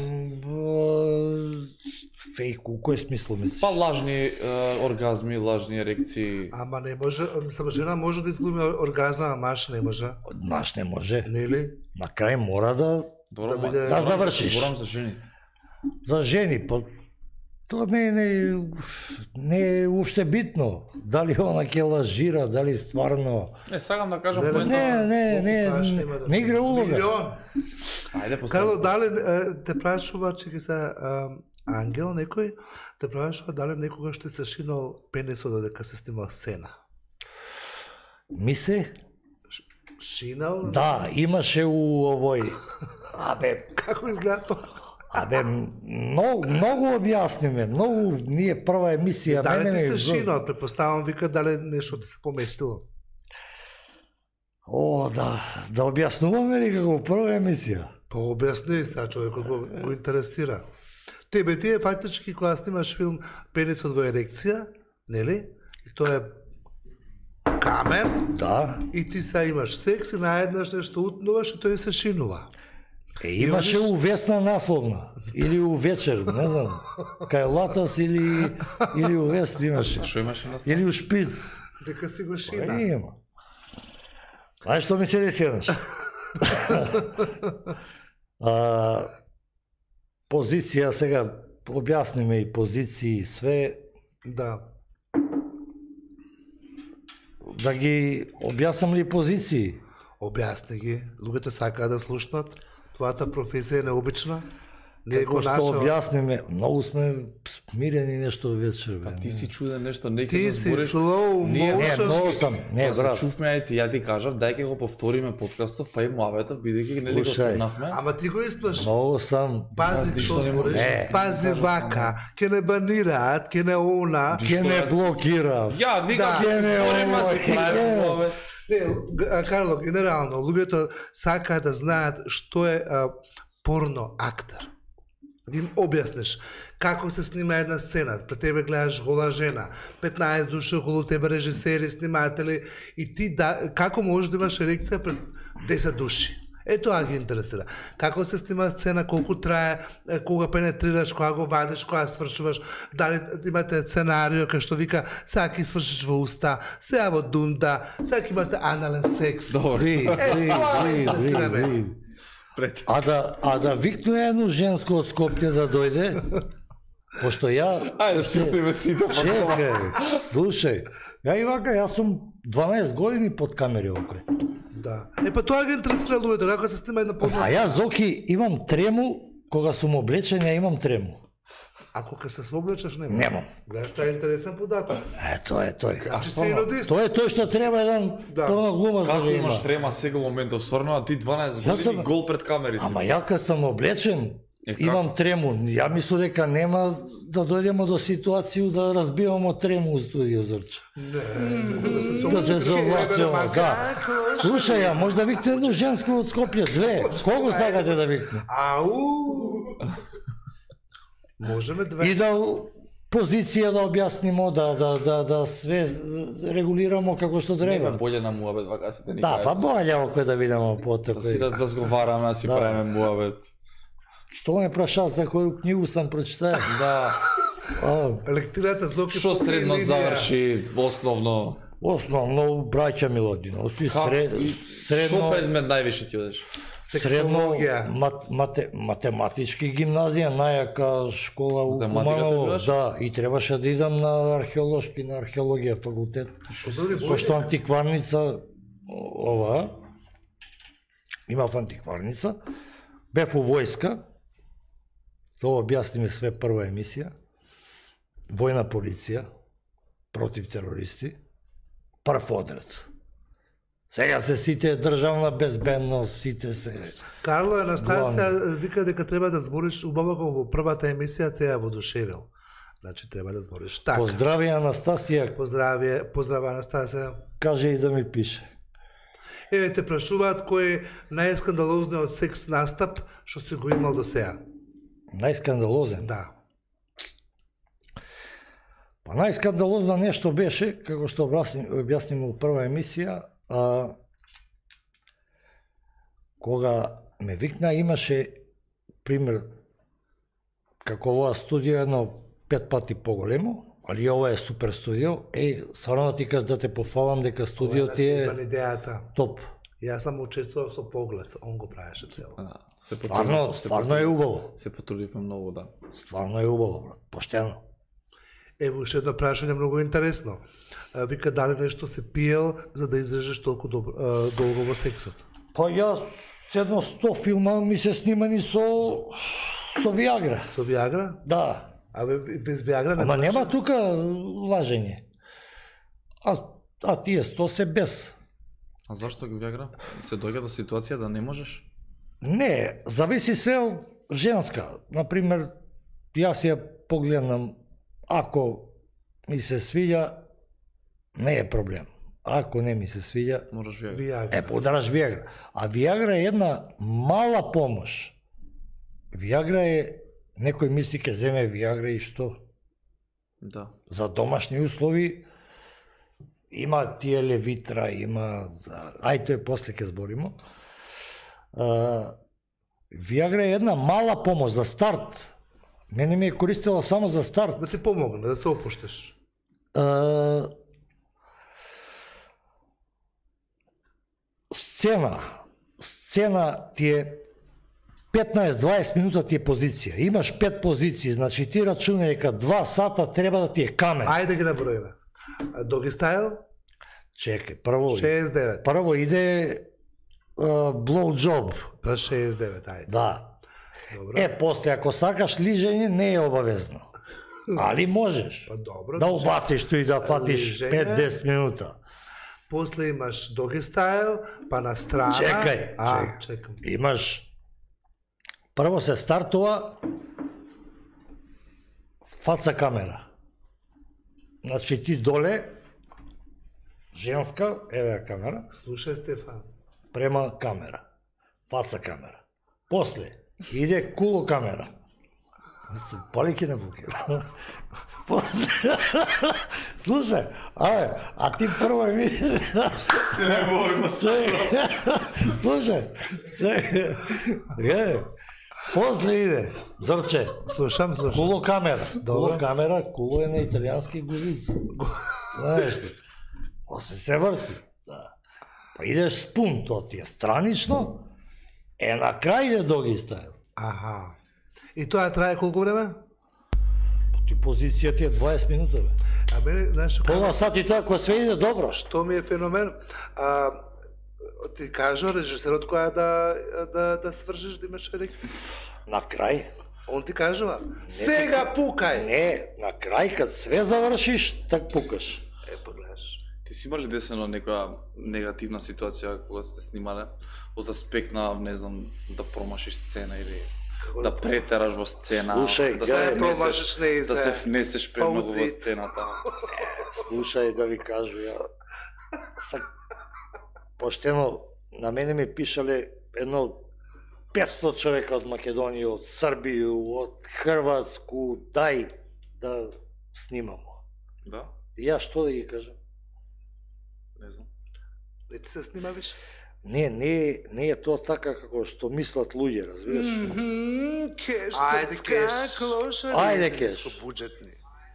Фейк, у кој смисло мислиш? Па лажни е, оргазми, лажни ерекции. Ама не може, сама жена може да изглуми оргазма, а маш не може. Маш не може. Нели? На крај мора да Добро, да, биде... да завршиш. Зборам за жените. За жени, па тоа не не не е уопште битно. Дали она ќе лажира, дали стварно. Не, сакам да кажам не, поентата. Не, не, не, не, не игра улога. Милион. Ајде постави. Карло, дали те прашува, че се ангел некој, те прашува дали некогаш ти се шинал пенисот додека се снимал сцена? Ми се? Шинал? Да, имаше у овој. Абе, како изгледа тоа? Абе, многу, многу објасниме, многу ние прва емисија. Дали мене ти се ми... шинал, предпоставам, вика, дали нешто ти се поместило? О, да, да објаснуваме ли како прва емисија? Па објасни, сега човекот го, го интересира. Тебе ти е фактички кога снимаш филм Пенисот во ерекција, нели? И тоа е камен. Да. И ти сега имаш секс и наеднаш нешто утнуваш и тој се шинува. Е, имаше у Весна насловна, или у Вечер, не знам, кај Латас или, или у Вест имаше. Шо имаше насловна? Или у Шпиц. Дека си го шина. Па има. Знаеш што ми се деси еднаш? а, позиција, сега објасниме и позиции и све. Да. Да ги објаснам ли позиции? Објасни ги. Луѓето сакаат да слушнат. Твојата професија е необична. Не Како го што нашо. објасниме, многу сме смирени нешто вечер. А ти си чуден нешто, неќе Ти да си збориш. slow Не, motion. многу сам, не, Па се брат. чувме, ај ти ја ти кажав, дај ке го повториме подкастов, па и муабетов, бидејќи нели го Слушај. тргнавме. Ама ти го исплаш. Многу сам. Пази Аз што ништо не морам. збориш. Не. Пази вака. Ке не банираат, ке не она. Ке Што не јас- блокира. Ја, вика, Да. ќе се Не, спориме, а си овој, правиме не. муабет. Не, г- Карло, генерално, луѓето сакаат да знаат што е а, порно актер. Да им објасниш како се снима една сцена, пред тебе гледаш гола жена, петнаесет души околу тебе, режисери, сниматели, и ти да, како можеш да имаш ерекција пред десет души? Е, тоа ги интересира. Како се снима сцена, колку трае, е, кога пенетрираш, кога го вадиш, кога свршуваш, дали имате сценарио кај што вика сега ќе свршиш во уста, сега во дунда, сега ќе имате анален секс. Добро. Ви, ви, тоа ви, интересира ви, ме. ви. Пред. А да, а да викне едно женско од Скопје да дојде, пошто ја... Ајде, сутиме сите па Чекај, слушај, ја и вака, јас сум дванаесет години под камери окре. Да. Е, па тоа ги интересира луѓето, како се снима една порно. А јас, Зоки, имам трему, кога сум облечен, ја имам трему. Ако ке се соблечеш, нема. Немам. Гледаш, тоа е интересен податок. Е, тоа е тој. А Значи, стварно, си нудист. тоа е тој што треба еден Да. порно глумац да Како го има. имаш трема сега моментов, стварно, а ти дванаесет години сам- гол пред камерите. Ама ја кога сум облечен, Е, како? имам трему. Ја мислам дека нема да дојдеме до ситуација да разбивамо трему у студио, Зорче. Не, да се Да се соблечеш. совлачуваме, да. Слушај, ја, може да викне едно женско од Скопје, две. Кого сакате да викне? Ау! Можеме две. И да позиција да објаснимо, да, да, да, да све регулирамо како што Нема треба. болje на муабет, вакасите ни Да, па болje око да видиме потоа. Да си раз разговараме, да си Да. правиме муабет. Што ме праша за коju книгу сам прочитај? Да. А, Лектирата Зоки Што Попи средно линија. заврши, основно? Основно браќа Милодиновци, сред, Што средно, предмет највише ти одеш? средно Сексологија. мат, мате, математички гимназија, најака школа у Математиката Куманово, биваш? да, и требаше да идам на археолошки, на археологија факултет. Пошто антикварница, ова, имав антикварница, бев у војска, тоа објасни ми све прва емисија, војна полиција, против терористи, прв одред. Сега се сите државна безбедност, сите се... Карло Анастасија вика дека треба да збориш убаво како во првата емисија се ја водушевил. Значи треба да збориш така. Поздрави Анастасија, Поздравие, поздрава Анастасија. каже и да ми пише. Еве те прашуваат кој е најскандалозниот секс настап што си го имал до сега. Најскандалозен. Да. Па најскандалозно нешто беше, како што објасним, објасним у прва емисија, а, кога ме викна, имаше пример како оваа студија едно пет пати поголемо, али ова е супер студио. Еј, стварно ти кажа да те пофалам дека студио ти е Стефан идејата. топ. Јас сам учествував со поглед, он го правеше цело. Да, се Стварно, потрудив- се стварно е потрудив- убаво. Се потрудивме многу, да. Стварно е убаво, брат. Поштено. Ево уште едно прашање многу интересно. А, Вика дали нешто се пиел за да изрежеш толку доб... а, долго во сексот? Па јас едно сто филма ми се снимани со со Виагра. Со Виагра? Да. А бе, без Виагра не Ама можеш? нема тука лажење. А, а тие сто се без. А зашто ги Виагра? Се доаѓа до ситуација да не можеш? Не, зависи све од женска. Например, јас ја погледнам, ако ми се свиѓа, не е проблем. Ако не ми се свиѓа, Мораш Виагра. Виагра. е подараш Виагра. А Виагра е една мала помош. Виагра е, некој мисли ке земе Виагра и што? Да. За домашни услови има тие левитра, има... Ај, тој после ке зборимо. А, Виагра е една мала помош за старт. Мене ми е користела само за старт. Да ти помогне, да се опуштиш. А, сцена. Сцена ти е петнаесет до дваесет минута ти е позиција. Имаш пет позиции, значи ти рачунај дека два сата треба да ти е камен. Ајде да ги наброиме. Доги стайл Чекај, прво, шеесет и девет. прво иде blow job. Па шеесет и девет, ајде. Да. Добро. Е, после, ако сакаш лижење, не е обавезно. Али можеш. Па добро. Да значи, убациш тој да фатиш лижење. пет до десет минута. После имаш доги стайл, па на страна. Чекај, А, чекај. чекам. Имаш... Прво се стартува фаца камера. Значи ти доле, женска, еве ја камера, Слушај, Стефан. према камера. Фаца камера. После иде куло камера. Се палики не блокира. После... Слушај, абе, а ти прво ми... Се не говориме Слушај, се... Е, после иде, Зорче, Слушам, слушам. куло камера. Добро. Куло камера, куло е на италијански гузица. Знаеш ли? После се врти. Да. Па идеш спун, то ти е странично, е на крај иде доги стайл. Аха. И тоа трае колку време? Ти позиција ти е дваесет минута, бе. А мене, знаеш, Пола сат и тоа, кој све иде добро. што ми е феномен, а, ти кажа режисерот која да, да, да свршиш да имаш ерекција. На крај, Он ти кажува, сега пукај. Не, на крај кад све завршиш, так пукаш. Е, па гледаш. Ти си имали десено некоја негативна ситуација кога сте снимале од аспект на, не знам, да промашиш сцена или да претераш во сцена, Слушај, да ја се промашиш, не внесеш, да се изе. внесеш премногу во Пауци. сцената. Слушај да ви кажу ја. Са... Поштено на мене ми пишале едно петсто човека од Македонија, од Србија, од Хрватску, дај да снимамо. Да? И ја што да ги кажам? Не знам. Не ти се снима више? Не, не, не е тоа така како што мислат луѓе, разбираш? Мгм, кеш, Ајде, кеш. Ајде, кеш. Буџетни.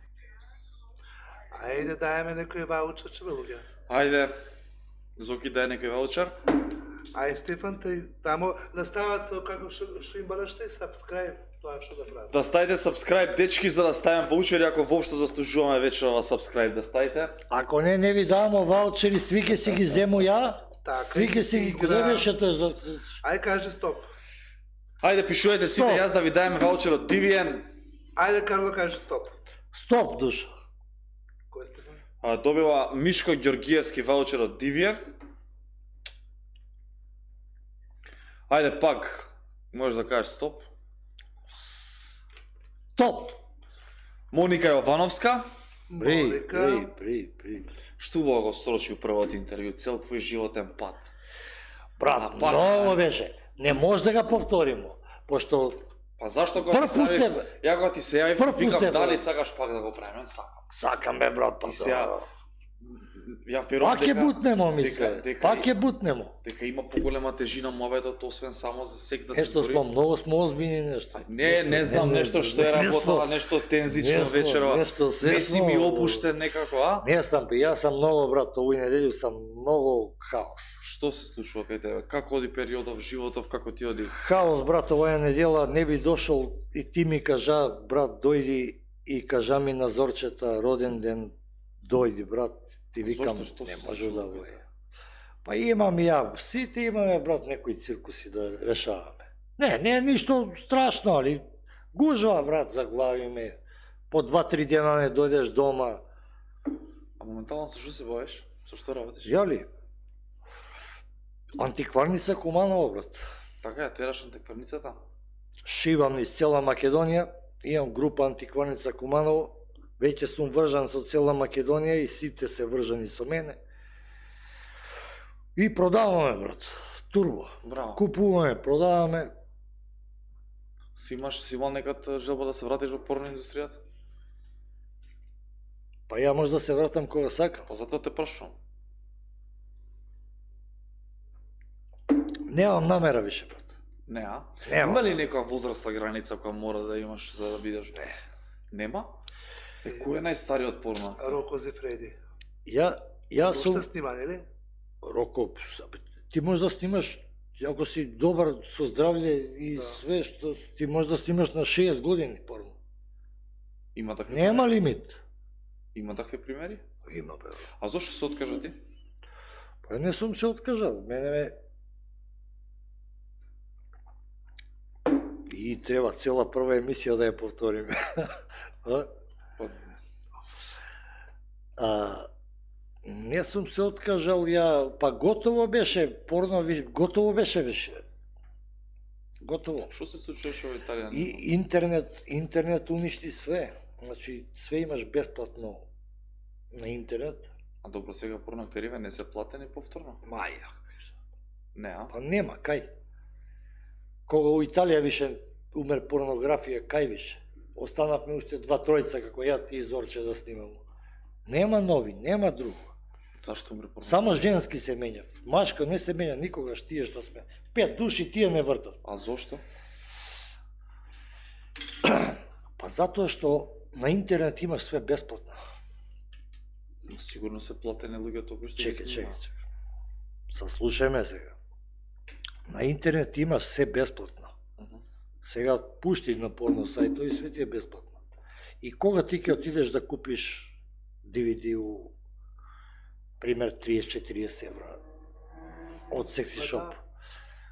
Ајде, дајме некој ваучер, че луѓе. Ајде, Зоки, дај некој ваучер. Ај, Стефан, тај, тамо настават како што што им бараш тај subscribe, тоа што да прават. Да ставите subscribe, дечки, за да ставим ваучери, ако воопшто заслужуваме вечерова subscribe, да ставите. Ако не, не ви давамо ваучери, сви ќе си ги зему ја, Така, сви ќе си ги игра. куде беше тој за... Ајде, кажи стоп. Ајде, пишувате сите, Стоп. јас да ви дајме ваучер од Ди Ви Ен. Ајде, Карло, кажи стоп. Стоп, душа. Кој е Стефан? А, добива Мишко Ѓоргиевски ваучер од Ди Ви Ен. Ајде пак, можеш да кажеш стоп. Стоп. Моника Јовановска. Бри, Моника. бри, бри, бри. Што убаво го срочи у првото интервју, цел твој животен пат. Брат, А, пак, многу беше. Не може да го повторимо, пошто Па зашто кога Прв ти пут се се- јавив, ја кога ти се јавив, прв ти пут викам се- дали сакаш пак да го правиме, сакам. сакам бе брат, па И сега, тоа. ја верувам Пак ќе дека бутнемо, мисле. дека- дека Пак и- ќе бутнемо. дека има поголема тежина муабетот, освен само за секс да се Нешто збори. смо многу сме озбини нешто. Не, не знам нешто што е не работала, смо. нешто тензично Не смо, вечерва. нешто се Не си смо. ми опуштен некако, а? Не сам, пе, јас сам многу брат, овој неделју сам многу хаос. Што се случува кај тебе? Како оди периодов животов, како ти оди? Хаос, брат, оваа недела не би дошол и ти ми кажа, брат, дојди и кажа ми на Зорчета роден ден, дојди, брат, ти викам, Зошто, што не се може случува да кај во тебе? Па имам ја, сите имаме, брат, некои циркуси да решаваме. Не, не е ништо страшно, али гужва, брат, заглавиме. По два-три дена не дојдеш дома. А моментално со што се бавиш? Со што работиш? Ја ли? Антикварница Куманово, брат. Така ја тераш антикварницата? Шивам низ цела Македонија, имам група Антикварница Куманово, веќе сум вржан со цела Македонија и сите се вржани со мене. И продаваме, брат, турбо. Браво. Купуваме, продаваме. Си имаш, си имал некад желба да се вратиш во порно индустријата? Па ја може да се вратам кога сакам. Па затоа те прашувам. Немам намера више, брат. Не, а? Нема. Има ли некоја возрастна граница која мора да имаш за да бидеш? Не. Нема? Е, кој е најстариот порно? Роко Зефреди. Ја, јас сум... Уште снима, нели? Роко, ти можеш да снимаш, ако си добар со здравле и Да. све што ти можеш да снимаш на шеесет години порно. Има такви Нема лимит. Има такви примери? Има, бе. А зошто се откажа ти? Па не сум се откажал. Мене ме... И треба цела прва емисија да ја повториме. А? Па, А, не сум се откажал ја, па готово беше, порно, виш- готово беше више. Готово. што се случуваше во Италија? И интернет, интернет уништи све. Значи, све имаш бесплатно на интернет. А добро, сега порно актериве не се платени повторно? Маја. Не, а? Па нема, кај? Кога у Италија више умер порнографија, кај више? Останавме уште два тројца, како ја ти Зорче да снимамо. Нема нови, нема друго. Зашто умре порно? Само женски се менја. Машко не се менја никогаш, тие што сме. Пет души, тие не вртат. А зошто? Па затоа што на интернет имаш све бесплатно. Сигурно се платени луѓе толку што Чекај, ги чекај, снимаат. чекај. Заслушај сега. На интернет имаш се бесплатно. Мгм. Сега пушти на порно сајтови и све ти е бесплатно. И кога ти ќе отидеш да купиш Ди Ви Ди у пример триесет до четириесет евра од секси Па шоп. да.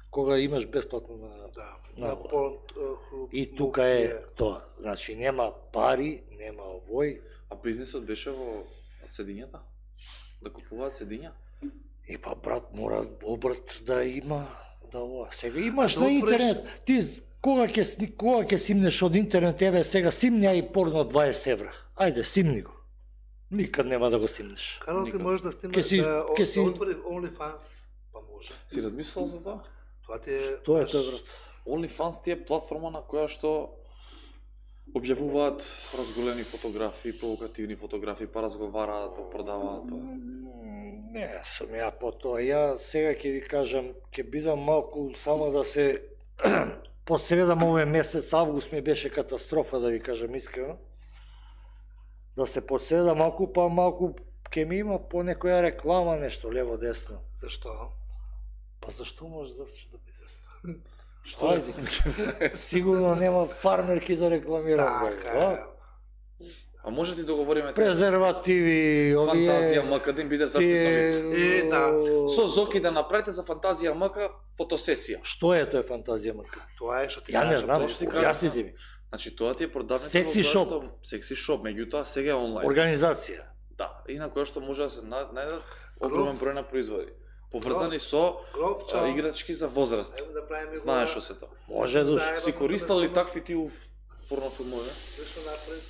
кога имаш бесплатно на Да, на на ова. понт. И тука е тоа. Значи нема пари, нема овој. А бизнисот беше во седињата? Да купуваат седиња? И па брат мора обрт да има, да ова. Сега имаш Да на отвориш- интернет. Ти кога ќе сни- кога ќе симнеш од интернет, еве сега симни и порно дваесет евра. Ајде симни го. Никад нема да го симнеш. Карол, ти Никак. можеш да снимаш Ке си- да, ке да си- отвори OnlyFans, па може. Си размислил за тоа? Тоа ти е... Тоа е баш- тоа брат. OnlyFans ти е платформа на која што објавуваат разголени фотографии, провокативни фотографии, па разговараат, па продаваат, па... Не, сум ја по тоа. Ја сега ќе ви кажам, ќе бидам малку само да се посредам овој месец, август ми беше катастрофа, да ви кажам искрено. Да се подседам малку, па малку ќе ми има по некоја реклама, нешто лево-десно. Зашто? Па зашто може завче да биде? Што Ајде. Сигурно нема фармерки да рекламирам. бе, Така да? е. А може ти договориме те Презервативи, овие... Фантазија МК да им биде заштитно лице. Е, да. Со Зоки да направите за Фантазија МК фотосесија. Што е тоа фантазија марка? Тоа е што ти Ја не кажа, знам, просто ти ти кажа. кажа. објасните ми. Значи тоа ти е продавница Секси во која шоп. што- секси шоп, меѓутоа сега е онлайн. Организација. Да, и на која што може да се на- најдат огромен број на производи. Поврзани со Гровча. а, играчки за возраст. Ајде да правиме го... Знаеш што се тоа. Може душ. Заедно Си да користал ли снимаме. такви ти у порнофилмови? Што направи?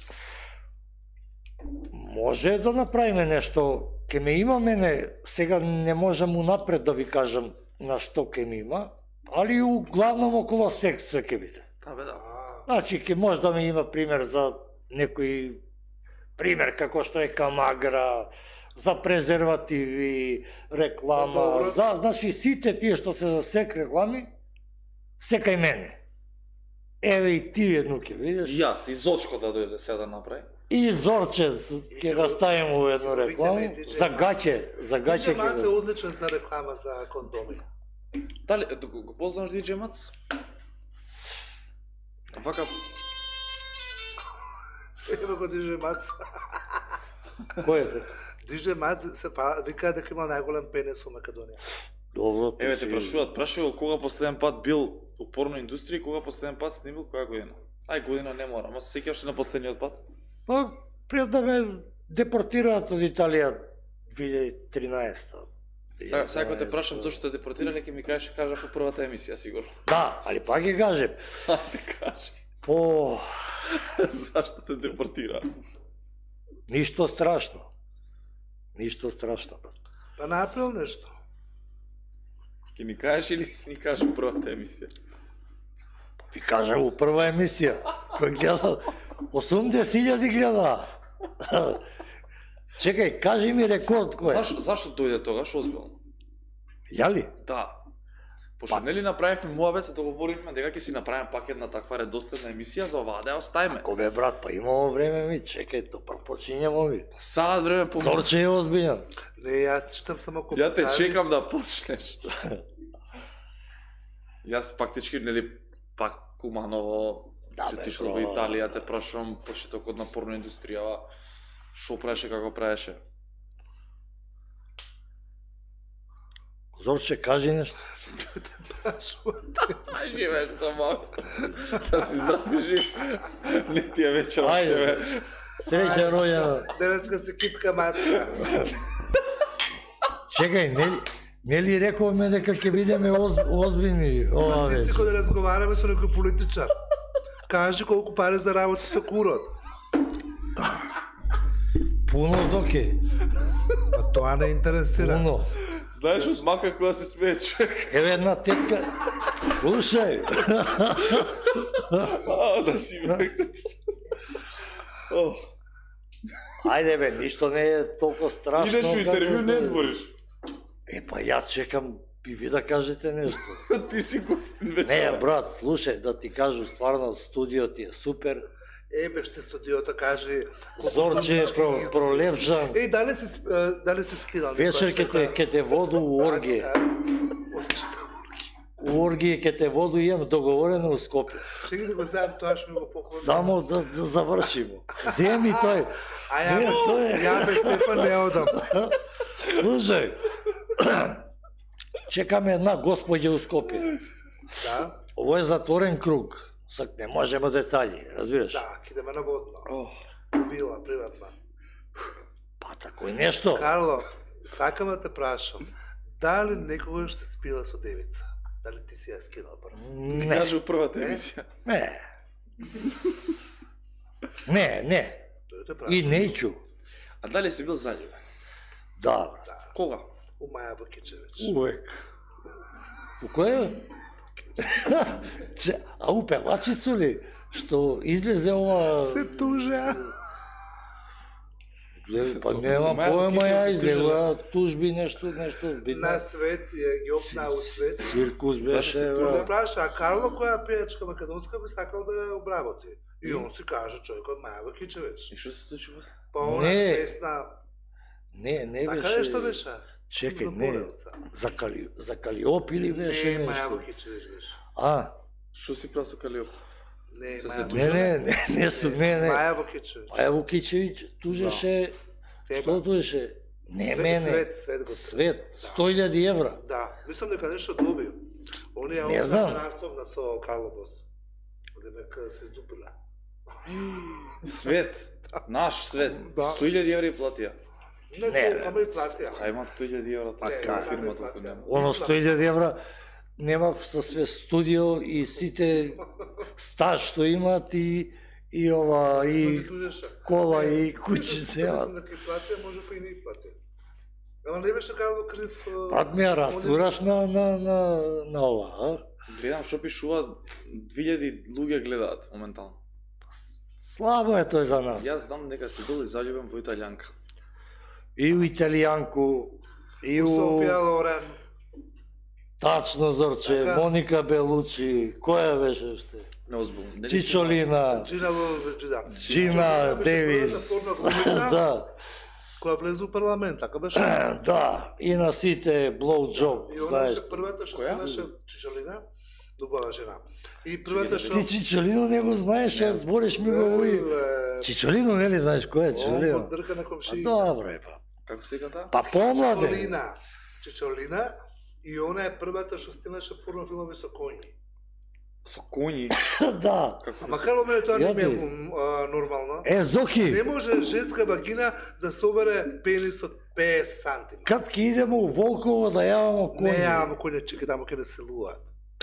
Може да направиме нешто. Ке ме има мене, сега не можам унапред да ви кажам на што ке ме има, али углавном около секс све ке биде. Да, бе, да. А, Значи, ке може да ме има пример за некој пример како што е камагра, за презервативи, реклама, Добро. за, значи сите тие што се за сек реклами, се кај мене. Еве и ти едно ќе видиш. И јас, и Зочко да дојде сега да направи. И Зорче ќе го ставим во едно Викаме рекламу. и диџеј За гаче, за гаче Диџеј Мац ќе е го... одличен за реклама за кондоми. Дали е, го, го познаваш Диџеј Мац? Вака Ева го Диџеј Мац. Кој е тоа? Диџеј Мац се фа, вика дека има најголем пенес во Македонија. Добро, еве ти те си- прашуваат, прашува кога последен пат бил у порно индустрија, кога последен пат снимил, која година? Ај година не мора, ама се сеќаваш ли на последниот пат? Па, пред да ме депортираат од Италија две илјади и тринаесета. Сега, сега кога те прашам зошто те депортирале, ќе ми кажеш, кажав во првата емисија, сигурно. Да, али пак ќе кажем. А, те кажи. О, Зашто те депортира? ништо страшно. Ништо страшно, брат. Па направил нешто. Ќе ми кажеш или ни кажеш во првата емисија? Ви кажа во прва емисија, кој гледа, осумдесет илјади гледа. Чекај, кажи ми рекорд кој е. Зашо, зашо дојде тогаш озбилно? Ја ли? Да. Пошто нели направивме муабет, се договоривме дека ќе си направиме пак една таква редоследна емисија за оваа да ја оставиме. Ко бе, брат, па имамо време ми, чекај, то пак почињамо ми. Саат време по Зорче е озбилен. Не, јас читам само Ја коментари. те чекам да почнеш. Јас фактички нели пак Куманово Да, се бе, отишол бро. во Италија, те прашувам почетокот на порно индустријава, што правеше, како правеше. Зорче, кажи нешто. Ај живееш со малко. Да си здрав и жив. Не ти е вечер од Ајде. тебе. Среќа роѓена. Денеска се китка матка. Чекај, нели, нели рековме дека ќе бидеме оз, озбилни ова Ти си вечер? кога да разговараме со некој политичар. Кажи колку пари заработи со курот. Пуно зоке, Па тоа не интересира. пуно. Знаеш од мака кога се смее човек. Еве една тетка. Слушај, А, да си векот. О, ајде бе, ништо не е толку страшно. идеш у интервју, како- не збориш. Е, па ја чекам и ви да кажете нешто. Ти си гостин вечер. Не, брат, слушај, да ти кажу, стварно, студио ти е супер. Е, бе, ще студиото кажи... колку Зорче е публички про, изгледи. пролепшан. Е, дали си, е, дали си скидал? Вечер ќе те, ќе те воду у оргije. У оргije ќе те воду имам договорено у Скопје. Чекай да го знаем, тоа ще ми го поклони. Само да, да завршимо. Земи тој. А ја, Не, што е? ја бе Стефан не одам. Слушај, чекаме една господја у Скопје. Да, Ово е затворен круг. Сак не можеме детали, разбираш? да, идеме на водно. Ох, Вила, приватна. Па тако и нешто. Карло, сакам да те прашам, дали некогаш се спила со девица? Дали ти си ја скинал прво? Не, кажа у првата емисија. не. Не, не. Тој те И прашам. неќу. А дали си бил заљубен? Да, бе. Кога? У Маја Бакичевич. Увек. У кој? Че, а у певачицу ли? Што излезе ова... Се тужа. Гледа, па Со- немам со Маја поема Бакичева ја се излега тужби нешто, нешто На бидно. свет ја ги опна у свет. Циркус Зашто беше, се Тоа бе. ме праша, а Карло која пејачка македонска би сакал да ја обработи. И он си каже човекот Маја Бакичевич. И што се случи после? Па она Не. песна... Не, не Така беше... нешто беше? Чекај, За не. Борелца. За, Кали... за Калиоп или беше Не, Маја нешто? Бакичевич беше. А, Што си прасо Калиоп? Не, Се Маја се не, тужа? не, не, не сум, не, не. Маја Бакичевич. А Ево Кичевич тужеше... Тебе. Што тужеше? Не Свет, мене. Свет, свет го. Свет. сто илјади евра. Да, мислам дека нешто добил. Он ја Не знам. наставна со Карло Бос. Дека се издупила. Свет. Наш свет. Да. сто илјади евра и платија. Не, Не, не, ама и платија. Кај имат сто илјади евра, тоа Не, е не, фирма не, толку платија. нема. Оно сто илјади евра немав со све студио и сите стаж што имат и и ова Тој и ги тужеше. кола Не, и куќи се. Мислам дека и платија, може па и не и платија. Ама не беше Карло крив... а, Брат ме ја растураш на на на на ова, а? Гледам што пишува, две илјади луѓе гледаат моментално. Слабо е тој за нас. Јас знам дека си бил заљубен во италијанка. И у италијанку, и у Софија Лорен. Тачно Зорче, Така. Моника Белучи, која беше уште? Неозбилно. Нели Чичолина, Джина Лоджида. Джина Девис. Да, Која влезе у парламент, така беше? да, и на сите блоуджоб, И она знаеш. беше првата што Која? беше Чичолина, убава жена. И првата Чекай, што... Ти Чичолино не го знаеш, ја збориш ми го уи. Леле, Чичолино нели знаеш кој е Он Чичолино? поддрка на А комшиите. добро е па. Како се вика таа? Па помладе. Чичолина. Чичолина. И она е првата што снимаше порнофилми со коњи. Со коњи. Да. Како Ама се- као мене тоа не ми е Јади. м, а, нормално. Е, Зоки, Не може женска вагина да собере пенис од петдесет сантима. кад ке идеме у Волково да јаваме Не, коњи. ама коња чека тамо ке не селуваат.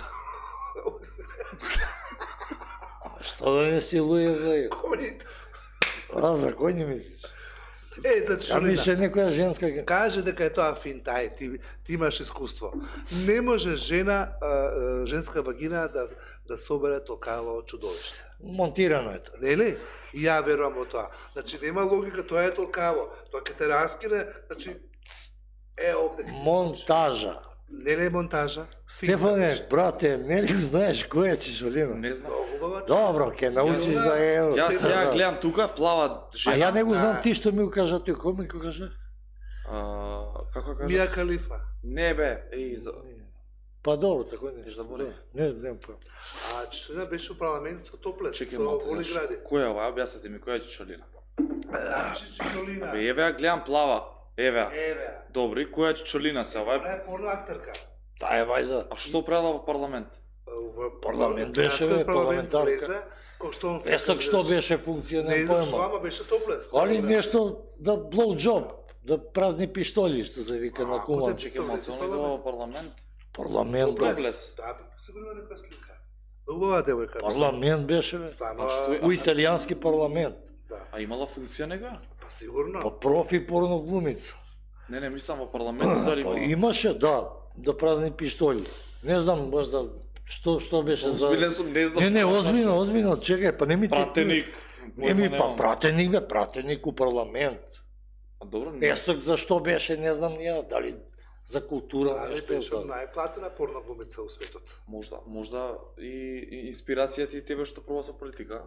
Што да не силуе, бе? Коњите. А, за коњи мислиш? Е, за А Чичолина. мише некоја женска ке... Каже дека е тоа финта, ај, ти, ти имаш искуство. Не може жена, а, а, женска вагина да, да собере толкаво чудовиште. Монтирано е тоа. Нели? И ја верувам во тоа. Значи, нема логика, тоа е толкаво. Тоа ќе те раскине, значи, е овде. ќе ти Монтажа. Не не монтажа. Стефане, брате, не ли знаеш кој е Чичолино? Не знам. Многу Добро, ке научиш да е... Јас сега Да. гледам тука плава А жена. ја не го знам Да. ти што ми го кажа, тој кој ми го кажа? А, како кажа? Мија Калифа. Не бе, еј, за... Па добро, тако не. Не заборав. Не, не, па. А Чичолина беше у парламент со Топлес, Чекај со малце, Воли знаеш, гради. кој е ова? Објаснете ми која е Чичолина. Значи Чичолина. Бе, еве ја гледам плава. Еве ја. Еве. Добро, и која е Чичолина се? Ова Она е... е порно актерка. Таа е вајда. А што правила во парламент? Во Парламент беше, Италијанскиот бе, парламент парламентарка. влезе, кој што он Есак што беше Не функционер знам што, појма. ама беше Топлес. Али нешто да блоу джоб, да празни пиштоли, што се вика на Ако кума. те- Чекај малце, он идува во парламент. Парламент, бе. Топлес. Да, бе, сигурно е некоја слика. Убава девојка. Парламент беше, бе. Стварно, А што е? У италијански парламент. да. А имала функција нега? Па сигурно. Па профи порно глумица. Не, не, мислам во парламент дали Па имала. имаше, да, да празни пиштоли. Не знам, можда, што, што беше за... Озбилен сум, не знам. Не, не, што- озбилно, озбилно, чекај, па не ми... ти- Пратеник. Не ми, Појма па немам. пратеник, бе, пратеник у парламент. А добро, не. Есак за што беше, не знам ја, дали за култура, Али нешто беше за... најплатена порно глумица у светот. Можда, можда и, и инспирацијата и тебе што проба со политика.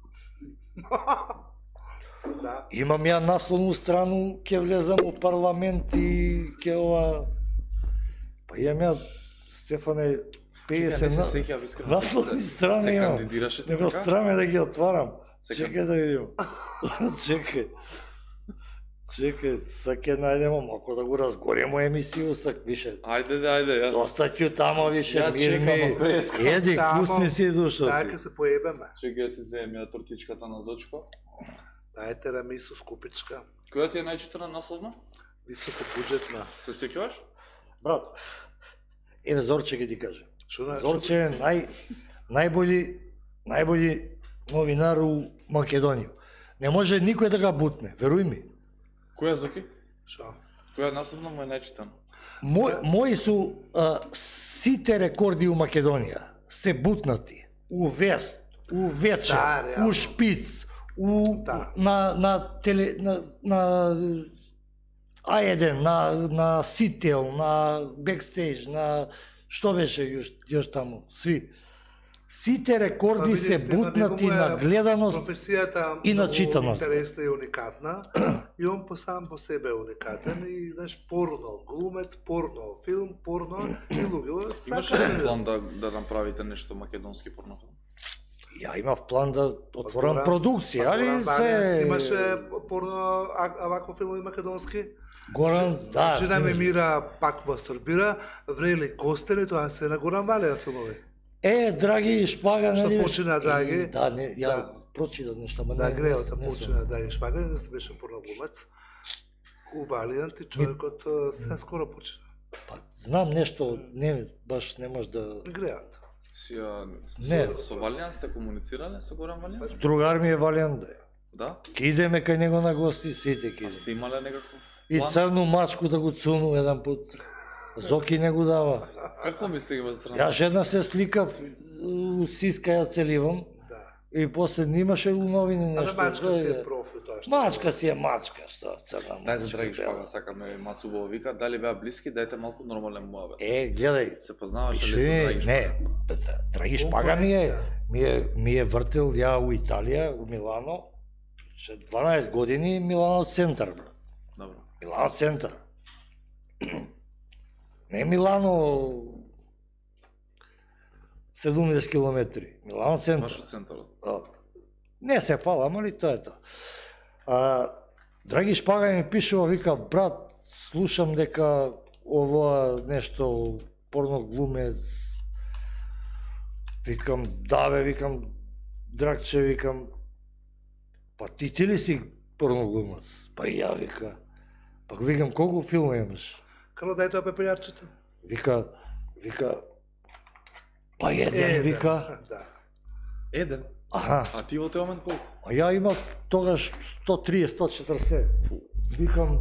Да. Имам ја насловну страну, ќе влезам у парламент и ќе ова... Па имам ја, Стефане, Не петдесет се на... сеќав искрено. насловни се- страни се имам. кандидираше Не така? го страме да ги отварам. Се Чекај да видим. Чекај. Чекај, сак ќе најдемо малку да го разгоримо емисију, сак више. Ајде, да, ајде, јас. Доста ќе тамо више Ја чекам, мирни. ако искам. Еди, пусни си душата. Сега ќе се поебеме. Чекај си земем ја тортичката на Зочко. Дајте рамису скупичка. Која ти е најчитана насловна? Високо буџетна. Се сеќаваш? Брат, еве Зорче ќе ти каже. Што на Зорче е нај, најболи, најболи новинар у Македонија. Не може никој да го бутне, веруј ми. Која Зоки? Што? Која насловна му е најчитана? Мој, мои су а, сите рекорди у Македонија се бутнати у Вест, у Вечер, Да, реално. у Шпиц, у Да. на на теле на на А еден, на на Сител, на Бекстейдж, на што беше још још таму, сви. Сите рекорди Па, се видите, бутнати него му е на гледаност. професијата и на многу читаност. интересна и уникатна. И он по сам по себе е уникатен и знаеш порно, глумец, порно, филм, порно и луѓе. Имаше ли план да, да направите нешто македонски порнофилм? Ја имав план да отворам Горан- продукција, па али Горан Валијански се имаше порно а- авакво филмови македонски. Горан, да, Жена ми снимаше. мира пак мастурбира, Врели Костени, тоа се на Горан Валијан филмови. Е, драги Шпага, Што нели? почина, Драги? Е, Да, не, ја Да. прочитав нешто, ма Да, не. греот не почина Драги Шпага, не се беше порноглумец. У Валијант и човекот се скоро почина. Па, знам нешто, не, баш не може да... Греот. Сија, Не. со, со Валијан сте комуницирале со Горан Валијан? Другар ми е Валијан да е. Да? Ке идеме кај него на гости, сите ке А идеме. сте имале некаков И план? црну мачку да го цуну еден пут. Зоки не го дава. Какво мислите ги за Јас една се сликав, у сиска ја целивам, Да. и после немаше у новини Абе, нешто. мачка тој си е- е профил тоа што. Мачка си е мачка, што црна Дај за мачка, драги бела. Шпага, сакаме Мацубово вика, дали беа блиски, дајте малку нормален муабет. Е, гледај, Се познаваше ли со пиши, Драги Шпага? не, бета, Драги Шпага ми е, ми е, ми е вртел ја у Италија, у Милано, ше дванаесет години Милано центар, брат. Добро. Милано центар. Не Милано седумдесет километри, Милано центар. Баш од центарот. А, Не се фалам, али тоа е тоа. А, Драги Шпага ми пишува, вика, брат, слушам дека ова нешто порноглумец. Викам, да бе, викам, Драгче, викам, па ти ти ли си порноглумец? Па и ја, вика. Па викам, колку филма имаш? Кало дај тоа пепелјарчето? Вика, вика, па еден, вика. Да. Еден. Аха. А ти во тој момент колку? А ја имав тогаш сто триесет сто четресет. Викам,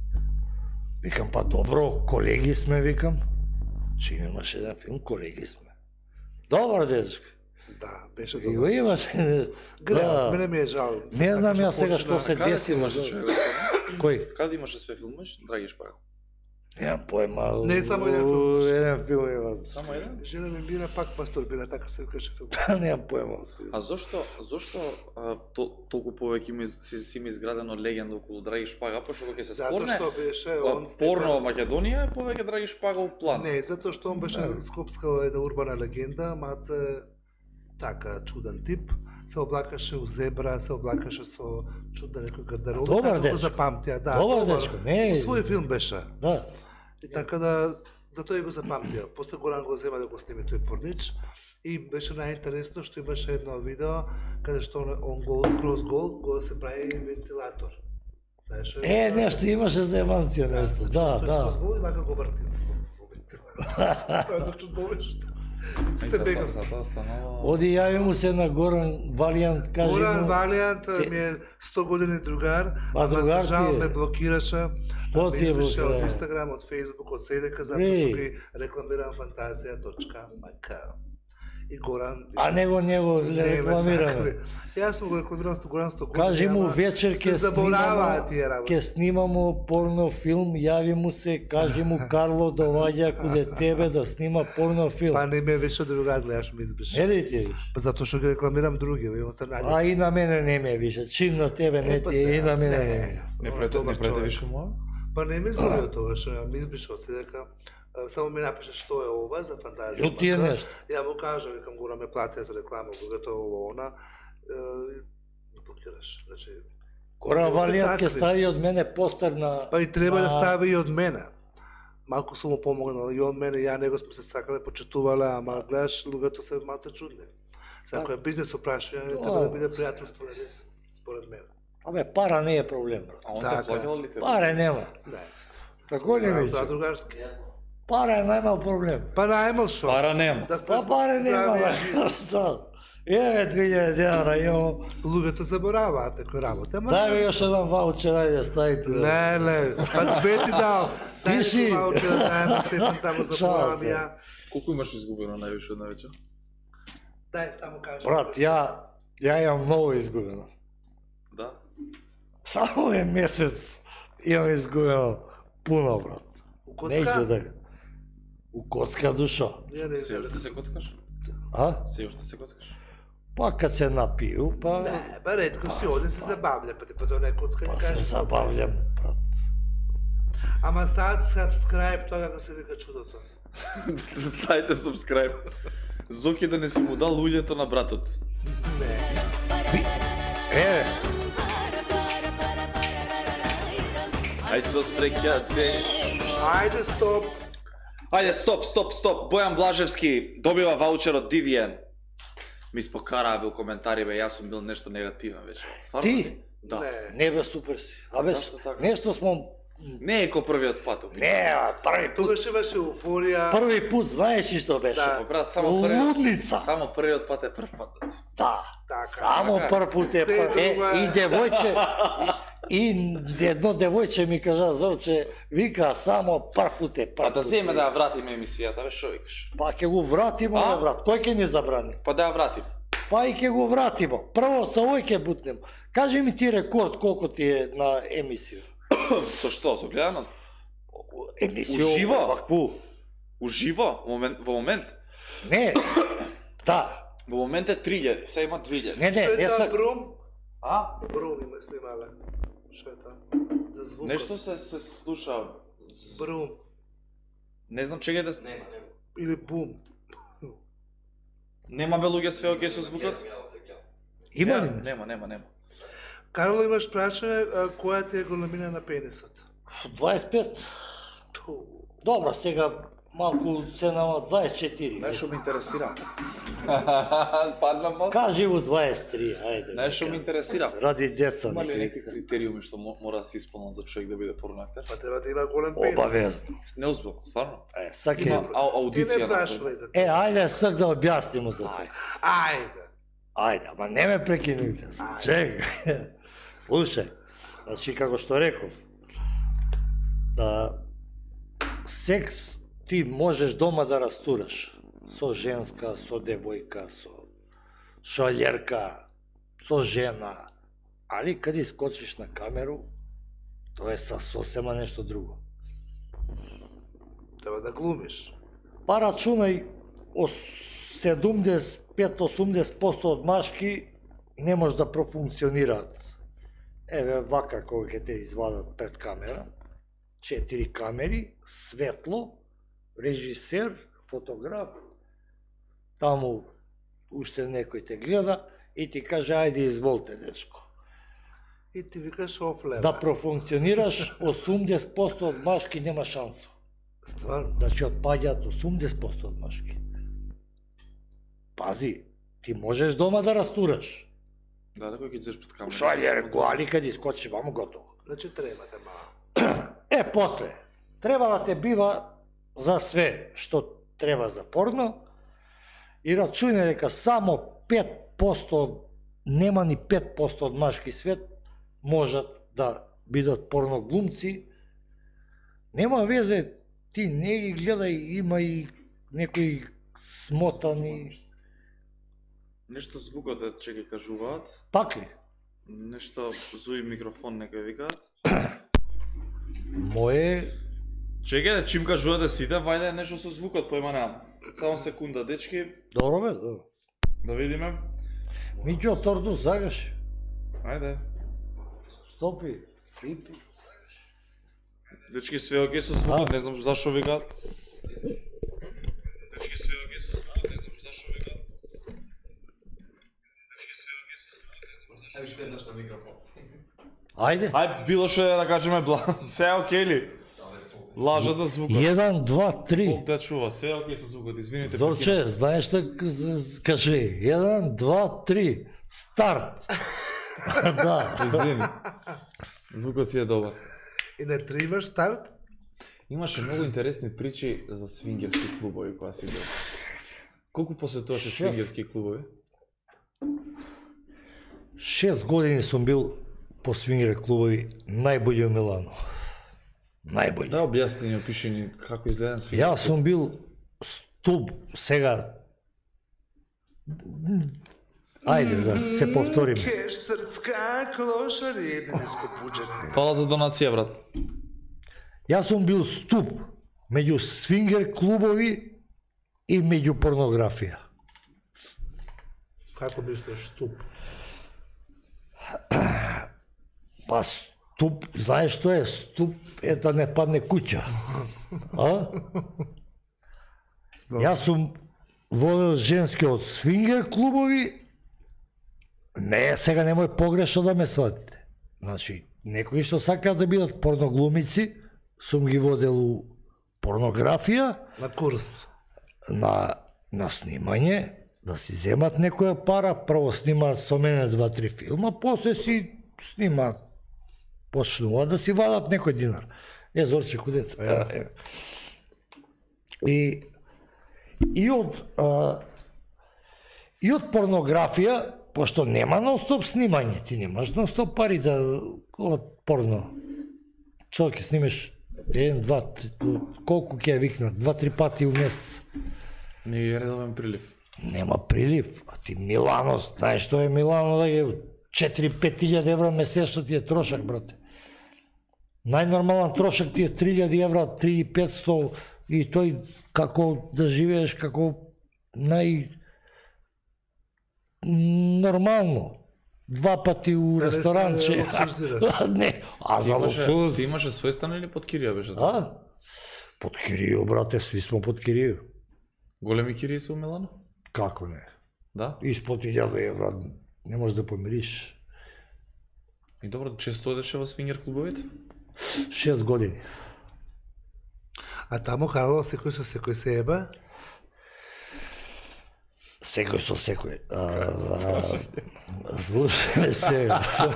викам, па добро, колеги сме, викам. Че имаш еден филм, колеги сме. Добар дечко. Да, беше И го добро. имаше. Греот, мене Да. ми е жал. Не знам јас сега што се Каде деси. си имаше човек? Кој? Каде имаше све филмиш? Драги Шпага. Немам поема. Не, само еден филм имаше. Еден филм има. Само еден? Жена ми мира пак мастурбира, така се викаше филм. Немам поема. А зошто, зошто а, то, толку повеќе ми си, си ми изградено легенда околу Драги Шпага, пошто ќе се Затоа спорне, што беше а, он порно во Македонија е повеќе Драги Шпага у план. Не, затоа што он беше скопска една урбана легенда, маце така чуден тип. Се облакаше у зебра, се облакаше со чудна некој гардероб. Добар Така го дечко. запамтија, да. Добар дечко, не е- Свој филм беше. Да. И така да, затоа и го запамтија. После Горан го зема да го сними тој порнич. И беше најинтересно што имаше едно видео каде што он, он гол, скроз гол, го се прави вентилатор. Знаеш, Е, нешто имаше за еванција нешто. Да, Тој да. скроз гол и вака го врти. Во вентилатор. Тоа е чудовишно. Сте бегав. Затоа станало... Оди јави му се на Горан Валијант, кажи Горан му. Валијант ми е сто години другар, Па, ама другар за жал ти е. ме блокираше. Што ти е Ме избрише блокирал? од Инстаграм, од Фейсбук, од СДК, затоа Ей. што ги рекламирам фантазија точка м к. И Горан... А него него Не, не ме рекламираме. сакаме. Јас сум го рекламирам сто Горан сто години. Кажи му ама вечер се ќе забораваат снимамо, тие работи. ќе снимамо порно филм, јави му се, кажи му Карло доаѓа куде тебе да снима порно филм. Па не ме веше другар, гледаш ме избрише. Ели ти виш. Па затоа што ги рекламирам други, бе, се најде. А и на мене не ме више. Чим на тебе не Е, па ти е, и сега, на мене не. не ме. Не Он е прете, не добар прете човек. више му? Па не ми изгубил тогаш, ми избрише од СДК. Само ми напише што е ова за фантазија. Што ти е Мака. нешто? Ја му кажа, викам Гора ме платија за реклама, когато е ова она, е, блокираш. Значи, Кора Него се Валијат ќе такви. стави од мене постер на... Па и треба да на- стави и од мене. Малку сум му помогнал и од мене, ја него сме се сакале, почитувале, ама гледаш, луѓето се малце чудни. Се ако е бизнес опрашање, не треба да биде пријателство, нели? Според мене. Абе, пара не е проблем, брат. А он Така. те платил ли те? Паре нема. Не. Тако ли ми? Тоа другарски. Пара е најмал проблем. Па најмал шо? Пара нема. Да сме Па паре нема, здрави и бе. живи. Šta? Еве две илјади денара имам. Луѓето забораваат некој работа. Ама Дај ми још еден ваучер, ајде, стави тука. Не, ле, па две ти дал. Дај Пиши. ми ваучер да дајме Стефан таму заборавам се. ја. Колку имаш изгубено највише од највечер? Дај, таму кажи. Брат, ја, ја имам многу изгубено. Да. Само е месец имам изгубено пуно, брат. У Не коцка? иду дека. У коцка душа. Ја не Се знам. уште се коцкаш? А? Се уште се коцкаш? Па кад се напију, па, Не, ба ретко си оде се забавлja, па ти па до некој коцка па ни се кажеш. забавljam, брат. Ама стават subscribe, тоа како се вика чудото. Ставите subscribe. Зоки да не си му дал луѓето на братот. Не. Еве, Ај со среќа те. Ајде, стоп. Ајде, стоп, стоп, стоп. Бојан Блажевски добива ваучер од ди ви ен. Ми спокараа бе у коментари, бе, јас сум бил нешто негативен вече. Стварно Ти? ли? Да. Не. не бе супер си. Абе, Зашто така? нешто смо... Не е ко првиот пат. обично. Не, а, први пут. Тогаш имаше еуфорија. Први пут, знаеш ли што беше? Да. Па, брат, само првиот. Лудница. Само првиот пат е прв пат. Да. Така, Само така. прв пут е Се прв. Е, друго е. и девојче, и едно девојче ми кажа, Зорче, вика, само прв пут е прв А да пут. земе да ја вратиме емисијата, бе, шо викаш? Па ќе го вратимо, А? бе, брат. Кој ќе ни забрани? Па да ја вратим. Па и ќе го вратимо. Прво со овој ќе бутнем. Кажи ми ти рекорд колку ти е на емисија. Со што, со гледаност? Емисија Уживо? вакву. Уживо, во момент, во момент. Не. Да. Во момент е три илјади, сега има две илјади. Не, не, Што е не тоа са... брум? А? Брум има снимале. Што е тоа? За звукот. Нешто се се слуша. Брум. Не знам, чекај да Нема, нема. Или бум. нема бе луѓе све окей со звукот? Има ли Нема, нешто? нема, нема, нема. Карло, имаш прашање, а, која ти е големина на пенисот? дваесет и пет. Ту. Добра, сега малку се нама дваесет и четири. Нешто ме интересира. Падна мал. Кажи го дваесет и три, ајде. Нешто ме интересира. Ради деца. Има ли нека некои викат. критериуми што мо- мора да се исполнат за човек да биде порноактер? Па треба да има голем пенис. Обавезно. Неозбилно, стварно. Е, саке. Има ау, Ти аудиција. не на прашувај за Е, тоа. ајде сак да објаснимо за тоа. Ајде. Ајде, ама не ме прекинуйте. Чекај. Слушај, значи како што реков, да секс ти можеш дома да растураш со женска, со девојка, со шалерка, со жена, али каде скочиш на камеру, тоа е са сосема нешто друго. Треба да глумиш. Па рачунај, седумдесет до осумдесет проценти од машки не може да профункционираат. Еве вака кога ќе те извадат пред камера, четири камери, светло, режисер, фотограф, таму уште некој те гледа и ти каже ајде изволте дечко. И ти викаш оф лева. Да профункционираш осумдесет проценти од машки нема шанса. Стварно. Значи отпаѓаат осумдесет проценти од машки. Пази, ти можеш дома да растураш. Да, да, кој ќе идеш пред камера. Шалер, коали каде скочи ваму готово. Значи требате мало. Е, после, треба да те бива за све што треба за порно и рачуне дека само пет проценти, нема ни пет проценти од машки свет можат да бидат порноглумци. Нема везе, ти не ги гледај, има и некои смотани. Нешто звукот е, чекај, кажуваат. Пак ли? Нешто зуи микрофон некој викаат. Моје Чекај, чим кажувате сите, вајде нешто со звукот, појма немам. Само секунда, дечки, добро бе, добро. да видиме. Миđo торду загаш. Ајде. Стопи, пипи. Дечки, све окей со звукот, не знам зашо викаат. Дечки, све окей со звукот, не знам зашо викаат. Дечки, све окей со звукот, не знам зашо. Ајде уште еднаш на микрофон. Ајде. Ај, било што е да кажеме бла. Се е окей ли? Лажа за звукот. Еден, два, три. Бог да чува, се е окей со звукот, извините. Зорче, знаеш што кажи? Еден, два, три. Старт. Да. Извини. Звукот си е добар. И на три имаш старт? Имаше многу интересни причи за свингерски клубови кога си бил. Колку посетуваше свингерски клубови? Шест години сум бил по свингер клубови, најбољи во Милано. Најбољи. Да, објасни ни, опиши ни како изгледа свингер. Јас сум бил ступ, сега... Ајде да се повториме. Кеш срцка клошари, денеска буџетни. Фала за донација, брат. Јас сум бил ступ меѓу свингер клубови и меѓу порнографија. Како мислиш ступ? Па ступ, знаеш што е? Ступ е да не падне куќа. А? Јас сум водел женски од свингер клубови. Не, сега немој погрешно да ме сватите. Значи, некои што сакаат да бидат порноглумици, сум ги водел у порнографија, На курс. на, на снимање, да си земат некоја пара, прво снимаат со мене два-три филма, после си снимаат, почнуваат да си вадат некој динар. Е, Зорче, кудето? Е. И, и од а, и од порнографија, пошто нема нон-стоп снимање, ти немаш нон-стоп пари да од порно. Што ќе снимеш еден, два, три, колку ќе ја викнат, два-три пати у месец. Не е редовен прилив. Нема прилив, а ти Милано, знаеш што е Милано, да е четири-пет илјади евра месечно ти е трошак, брате. Најнормален трошак ти е три илјади евра, три илјади и петстотини и тој како да живееш како нај нормално. Два пати у ресторанче. Не, а за луксуз. Ти имаше свој стан или под кирија беше? А? Под кирију, брате, сви смо под кирију. Големи кирии се у Милано? Како не? Да? Испод илјада евра не можеш да помириш. И добро, често одеше во свингер клубовите? Шест години. А тамо карало секој со секој се еба? Секој со секој. А, а, слушај се.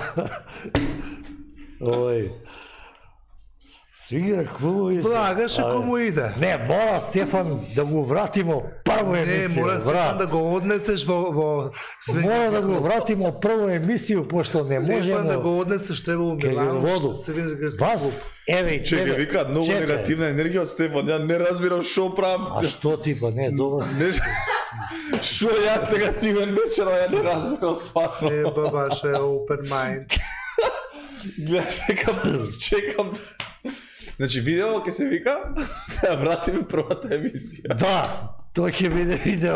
Ој. Свингер клубови... Влагаше кому иде. Не, мора Стефан да го вратимо прво емисија. Не, мора Стефан да го однесеш во, во свингер. Мора да го вратимо прво емисију, пошто не можеме... Стефан да го однесеш треба у Милано. воду. Вас, еве и Чекај, викаат многу чекај. негативна енергија од Стефан. Ја не разбирам шо правам. А што ти па не, добро си. Не, шо јас негативен вечер, ја не разбирам сватно. Не, бабаше, open mind. Гледаш, чекам, чекам. Значи, видео ќе се вика, да ја вратиме првата емисија. Да, тој ќе биде видео.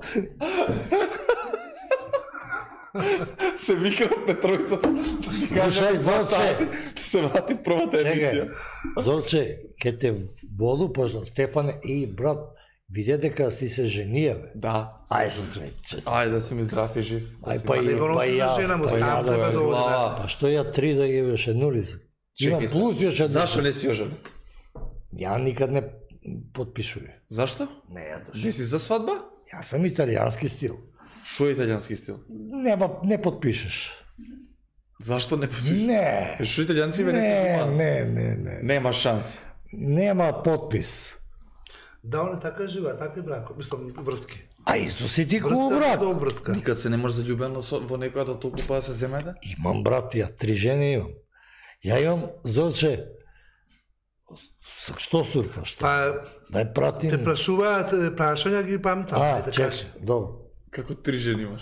Се вика Петровицата, да се каже Слушај, два Зорче. сати, да се врати првата емисија. Чекај, Зорче, ке те воду, пошто Стефане, и брат, виде дека си се женијаве. Да. Ај се среќе. Ајде да си ми здрав и жив. Да Ај си па ми- и Него па и носи за ја. жена му, па и сам ја, треба да, да бе. оди. Глава. Па што ја три да ги беше нули? Имам Чекај плюс се. још една. Зашо не си оженет? Ја никад не подпишувам. Зашто? Не ја Не дошли. си за свадба? Јас сам италијански стил. Шо е италијански стил? Нема, не подпишеш. Зашто не подпишеш? Не. Е, Шо италијанци бе не се Не, снимаат? не, не, не. Нема шанси. Нема подпис. Да, он е така жива, такви брако, мислам, врски. А исто си ти хубав Врска брат. за обрска. Никад се не може заљубено со- во некоја да толку па да се земете? Имам брат, ја три жени имам. Ја имам, Зорче, с- што сурфаш? Па, Дај пратим. те прашуваат е, прашања ги памтам. А, ајде, чекай, кажи. добро. Како три жени имаш?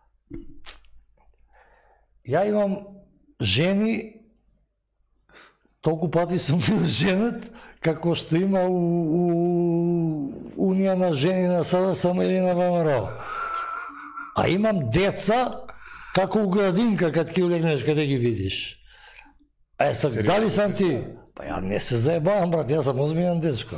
Ја имам жени, толку пати сум бил женет, како што има у, у Унија на жени на СДСМ или на ВМРО. А имам деца, како у градинка, кад ќе улегнеш каде ги видиш. А е сак, дали сам ти? Па ја не се заебавам, брат, јас сам озбилен дечко.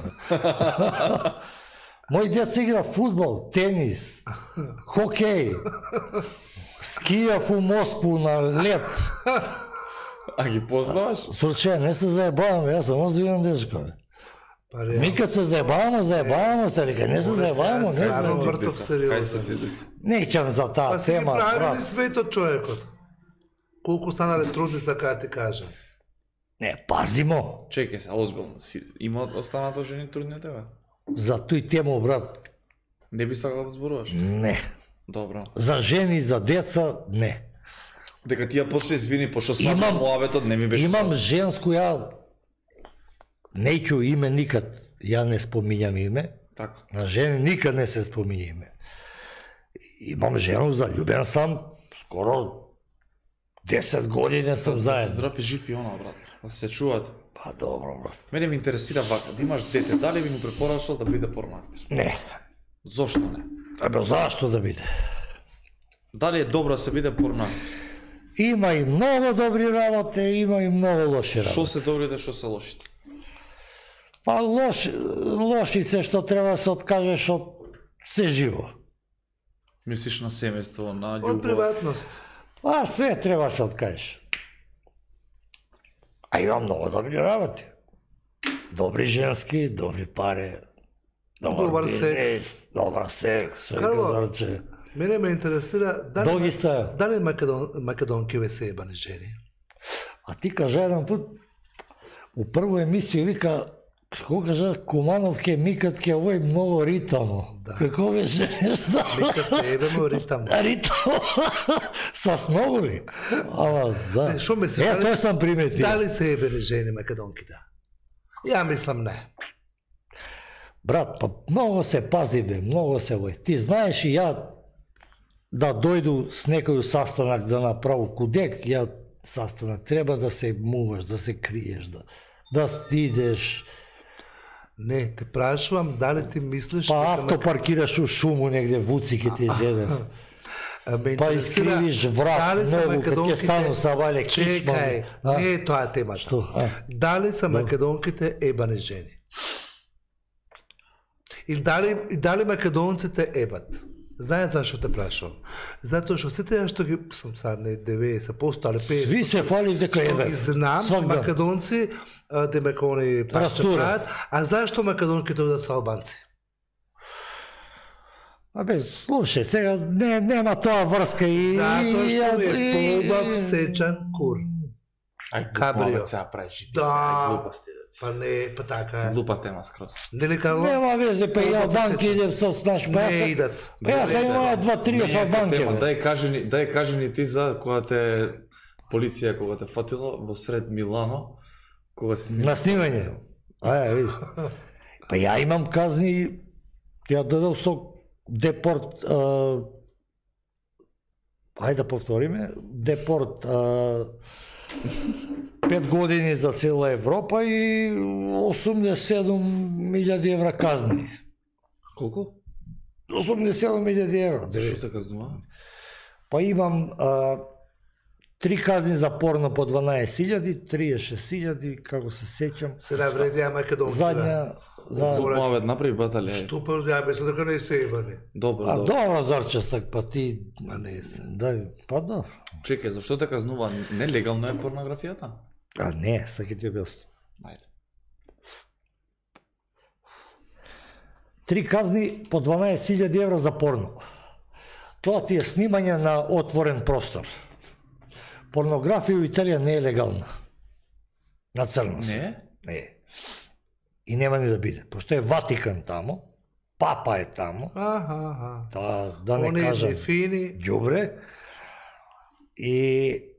Мој деца игра фудбал, тенис, хокеј, скијав у Москву на лед. А ги познаваш? Случај, не се заебавам, јас сам озбилен дечко. бе. Па Ми кад се заебаваме, заебаваме се, лика, не се заебаваме, не Стварно знам. мртов Кај сериозен. се ти деца? Не ќе за таа Па си ги тема, правили брат. светот човекот. Колку станале трудница кога ти кажам. Не, пазимо. Чекај се, озбилно. си- Има останато жени трудни од тебе? За тој тему, брат, Не би сакал да зборуваш? не. Добро. За жени, за деца, не. Дека ти ја почне извини, пошто Имам- сакам муабетот не ми беше. Имам женско, ја неќу име никад, ја не споминјам име, Така. на жени никад не се спомиња име. Имам жену, заљубен сам, скоро десет години сум Да се заедно. здрав и жив и она, брат. Да се чуваат. Па добро, брат. Мене ме интересира вака, да имаш дете, дали би му препорачал да биде порноактер? Не. Зошто не? Абе, зашто да биде? Дали е добро да се биде порноактер? Има и многу добри работи, има и многу лоши Што работи. се добрите, што се лошите? Па лоши, лоши се што треба да се откажеш од се живо. Мислиш на семејство, на Од љубов? приватност. А све треба да се откажеш. А има многу добри работи. Добри женски, добри пари, добар, Добар бизнес, секс. добар секс, све Карло, газарче. Мене ме интересира дали Долги стаја. дали македон македонки ве се ебани жени. А ти кажа еден пut, у прву емисију вика, како кажа, Куманов ке микат ке овој многу ритамо. Да. Како беше нешто? Микат се ебеме ритам. Ритамо. С многу ли? Ама, да. Не, шо мислиш, Е, дали- тоа сам приметил. Дали се ебани жени македонките? Ја мислам не. Брат, па многу се пази бе, многу се вој. Ти знаеш и ја да дојду с некој састанак да направу кудек, ја састанак треба да се муваш, да се криеш, да да идеш, Не, те прашувам дали ти мислиш па дека авто паркираш у шуму негде вуци ке ти зеде. А, ме Па интересира искривиш врат дали се многу, кад ќе македонките- стану са вале кичма. Чекај, а? не е тоа темата. Што? А? Дали се македонките ебани жени? И дали, и дали македонците ебат? Знаеш зашто те прашувам? Затоа што сите ја што ги, сум сад не деветдесет проценти, али петдесет Сви се фали дека што ебе. ги знам, Свак ден. македонци, а, демек они парче Растурат. прават, а зашто македонките одат со албанци? Абе, слушај, сега не нема тоа врска и Затоа што ми и- е побав сечан кур. Ај, Кабрио. глупавец сега правиш и ти Да. сега, глупости. Па не, па така е. Глупа тема скроз. Нели Карло? Нема везе, па и албанки идем со наш па јас Не сам- идат. Па јас сам имам два-три Не е албанки. тема, бе. Дај кажи ни, дај кажи ни ти за кога те полиција кога те фатила во сред Милано, кога се снима. На снимање. А, ја, видиш. Па ја имам казни, ја додел со депорт, а, ајде да повториме, депорт а, пет години за цела Европа и осумдесет и седум милијади евра казни. Колку? осумдесет и седум милијади евра. Зашто те казнува? Па имам а, три казни за порно по дванаесет илјади, триесет и шест илјади, како се сеќам. Се навредија македонци. Задња за Муавет направи баталија. Што па ја мислам дека не се ебани. Добро, А добро. добро Зорчесак, па ти Ма не се. да, па добро. Чекај, зашто те казнува? Нелегално е порнографијата? А не, сега ќе ти објаснам. Ајде. Три казни по дванаесет илјади евра за порно. Тоа ти е снимање на отворен простор. Порнографија у Италија не е легална. На црно се. Не? Не е. И нема ни да биде. Пошто е Ватикан тамо, Папа е тамо, Аха, аха. тоа да не Они кажам не фини. ѓубре. И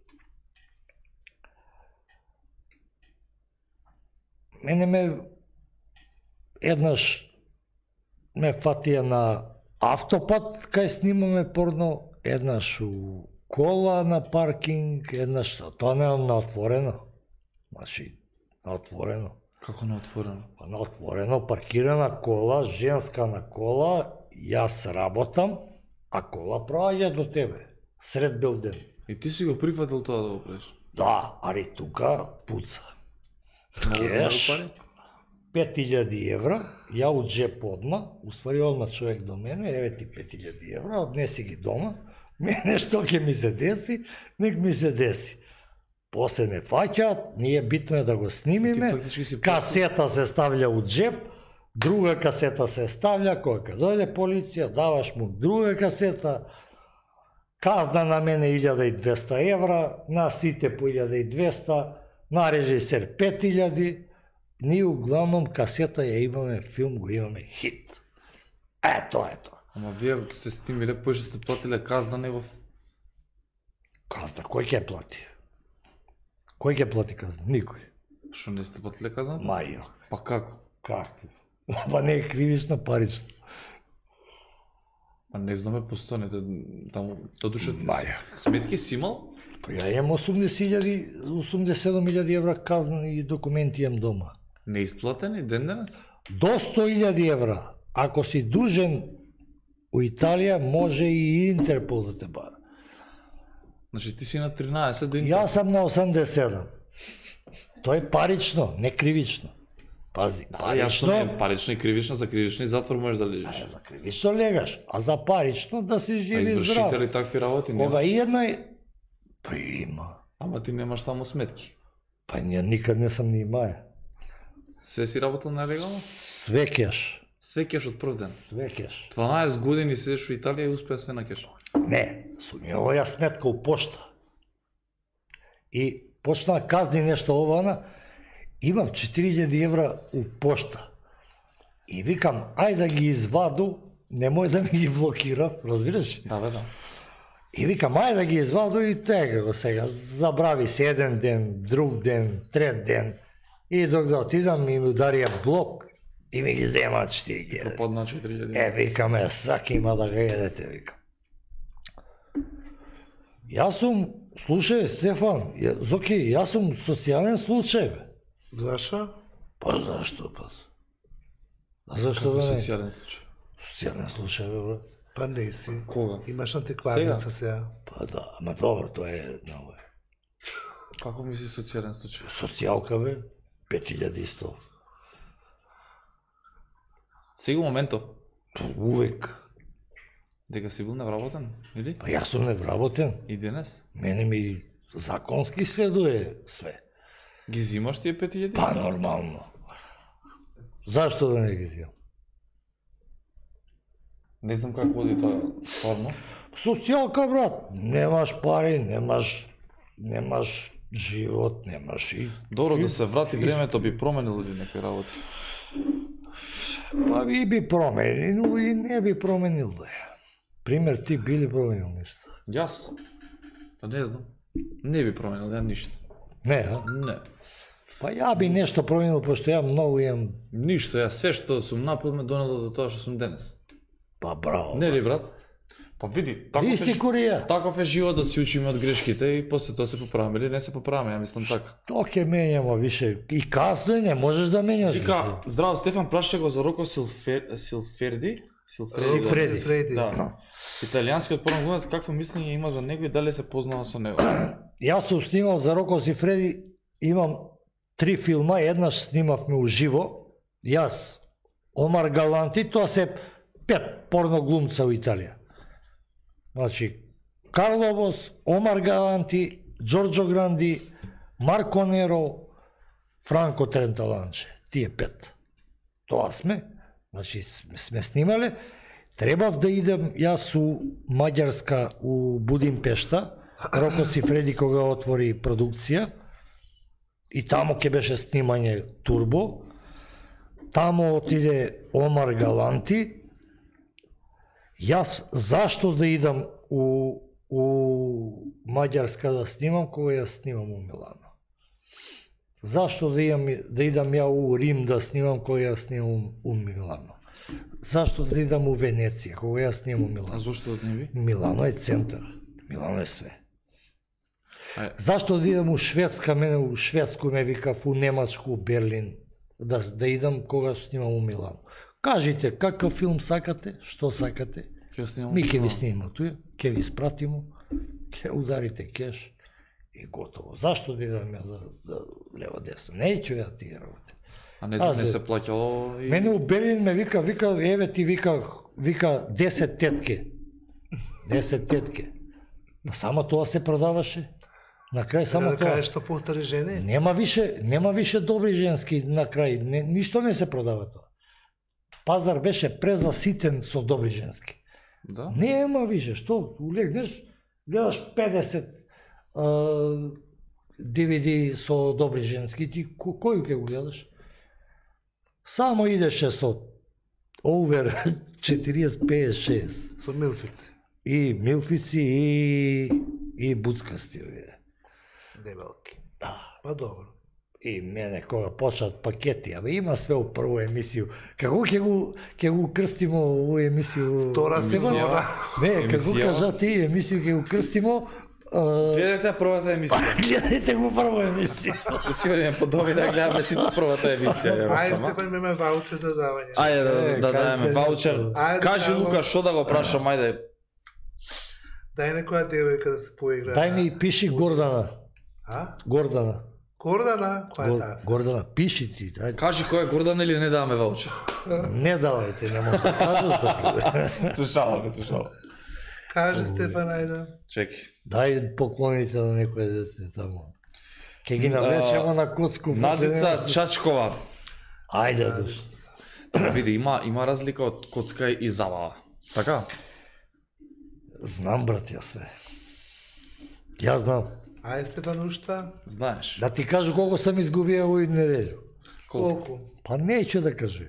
мене ме еднаш ме фатија на автопат кај снимаме порно, еднаш у кола на паркинг, еднаш тоа не е на отворено. Значи, на отворено. Како на отворено? Па на отворено, паркирана кола, женска на кола, јас работам, а кола проаѓа до тебе, сред бел ден. И ти си го прифатил тоа да го правиш? Да, ари тука пуца. Многу Кеш, пари? пет илјади евра, ја од джеп одма, уствари одма човек до мене, еве ти пет илјади евра, однеси ги дома, мене што ќе ми се деси, нек ми се деси. после не фаќаат, ние битно е да го снимиме, фактички си касета се ставља у джеп, друга касета се ставља, кога дојде полиција, даваш му друга касета, казна на мене илјада и двеста евра, на сите по илјада и двеста, на режисер пет илјади, ние углавном касета ја имаме, филм го имаме хит. Ето, ето. Ама вие се стимиле, поише сте платиле казна него... Казна, кој ќе плати? Кој ќе плати казна? Никој. Шо не сте платиле казната? Мајо. Па како? Како? Па не е кривично, парично. Па не знаме постојните, таму, да душе, Мајо. сметки си имал? Па ја имам осумдесет илјади, осумдесет и седум илјади евра казна и документи имам дома. Неисплатени ден денес? До сто илјади евра. Ако си дужен у Италија, може и Интерпол да те бара. Значи ти си на тринаесет до Интерпол. Јас сам на осамдесет и седум. Тоа е парично, не кривично. Пази, Парично, парично, парично и кривично, за кривични затвор можеш да лежиш. а за кривично легаш, а за парично да си А живи здрав. извршители такви работи Кога немаш. и една... Па има. Ама ти немаш таму сметки. Па ние никад не сам ни имаја. Све си работал нелегално? Све кеш. Све кеш од прв ден. Све кеш. дванаесет години седеш во Италија и успеа све на кеш. Не, сум имал ја сметка у пошта. И почна казни нешто ована, имав четири илјади евра у пошта. И викам, ај да ги изваду, немој да ми ги блокира, разбираш? Да, бе, да. И викам, ај да ги изваду и тега го сега, забрави се еден ден, друг ден, трет ден. И док да отидам и ми ударија блок и ми ги земаат четири илјади. Подна четири илјади. Е, викам, е, сак има да ga едете, викам. Јас сум, слушај, Стефан, ја- Зоки, јас сум социјален случај, бе. Зашо? Па зашто, па? А зашто Како да не? социјален случај. Социјален случај, бе, брат. Па не си. Кога? Имаш антикварница сега. Па да, ама добро, тоа е, много е. Како мисли социјален случај? Социјалка, бе, пет илјади и сто. Сега моментов, Па, увек. дека си бил невработен, или? Па јас сум невработен. И денес? Мене ми законски следуе све. Ги зимаш тие пет илјади? Па нормално. Зашто да не ги зимам? Не знам како оди тоа, стварно. Социјалка, брат, немаш пари, немаш, немаш живот, немаш и... Добро, да се врати времето, би променил ли некои работи? Па и би променил и не би променил да е. Пример, ти би ли променил нешто? Јас? Па не знам. Не би променил, ја ништо. Не, а? Не. Па ја би нешто променил, пошто ја многу имам... Ништо, ја све што сум направил ме донело до тоа што сум денес. Па браво. Не ли, брат? Па види, таков Исти е, Корија. таков е живот да си учиме од грешките и после тоа се поправиме или не се поправиме, ја мислам така. Тоа ќе менјамо више. И касно е, не можеш да менјаш Вика, здраво, Стефан, праша го за Роко Силфер... Силферди? Силфреди. Фреди. Фреди. Да. Италијанскиот порно глумец, какво мислење има за него и дали се познава со него? Јас сум снимал за Роко Силфреди, имам три филма, еднаш снимавме уживо, јас, Омар Галанти, тоа се пет порно глумца во Италија. Значи, Карло Бос, Омар Галанти, Джорджо Гранди, Марко Неро, Франко Тренталанче, тие пет. Тоа сме, значи сме снимале, требав да идем јас у Маѓарска, у Будимпешта, Роко Силфреди кога отвори продукција, и таму ќе беше снимање Турбо, таму отиде Омар Галанти, јас зашто да идам у, у Маѓарска да снимам, кога ја снимам у Милано? Зашто да, идам, да идам ја у Рим да снимам, кога ја снимам у Милано? Зашто да идам у Венеција, кога ја снимам у А Милано? зошто да не би? Милано е центар, Милано е све. Ај. Зашто да идам у Шведска, мене у Шведско ме викав, у Немачко, у Берлин, да, да идам кога снимам у Милано. Кажите, какав филм сакате, што сакате, Ќе снимам. ми ќе ви снимаме туја, ќе ви испратимо, ќе ударите кеш и готово. Зашто да идам ја да, да лево десно? Не ќе ја тие работи. А не, Аз не е- се плаќало и... Мене у Берлин ме вика, вика, еве ти вика, вика десет тетке. десет тетке. Па само тоа се продаваше. На крај само Да тоа. кажеш што постари жени? Нема више, нема више добри женски на крај, не, ништо не се продава тоа. Пазар беше презаситен со добри женски. Да? Нема више, што улегнеш, гледаш педесет а, ди ви ди со добри женски, ти ко- кој ќе го гледаш? Само идеше со овер четириесет, петдесет, шест. Со милфици. И милфици и и буцкасти овие. Дебелки. Да. Па добро. И мене кога почнат пакети, абе има све у прву емисију. Како ќе го ќе го крстимо ову емисију? Втора сезона. Не, како Емисија? кажа ти емисију ќе го крстимо? а, Гледате првата емисија. Гледайте го прва емисија. Ти сигурно подоби да гледаме сите првата емисија. ја Ајде, растама. Стефан, имаме ваучер за давање. Ајде да, Е, да даеме кажете ваучер. нешто. Ајде, Кажи кажам. Лука, што да го прашам, ајде. Дај некоја девојка да се поигра. Дај ми пиши Гордана. А? Гордана. Гордана? Која е Гор, таа? Гордана, пиши ти. Дај. Кажи кој е Гордан или не даваме ваучер. Не давајте, не може да кажеш така. Се шаламе, се шаламе. Кажи, Стефан, ајде. Чеки. Дај поклоните на некој дете таму. Ке ги навлечемо на коцку. Надица Чачкова. Ајде, душ. Види, има има разлика од коцка и забава. Така? Знам, брат, ја све. Ја знам. Ајде, Стефан, ушта? Знаеш. Да ти кажу колку сам изгубија овој неделю. Колку? Па неќу да кажу.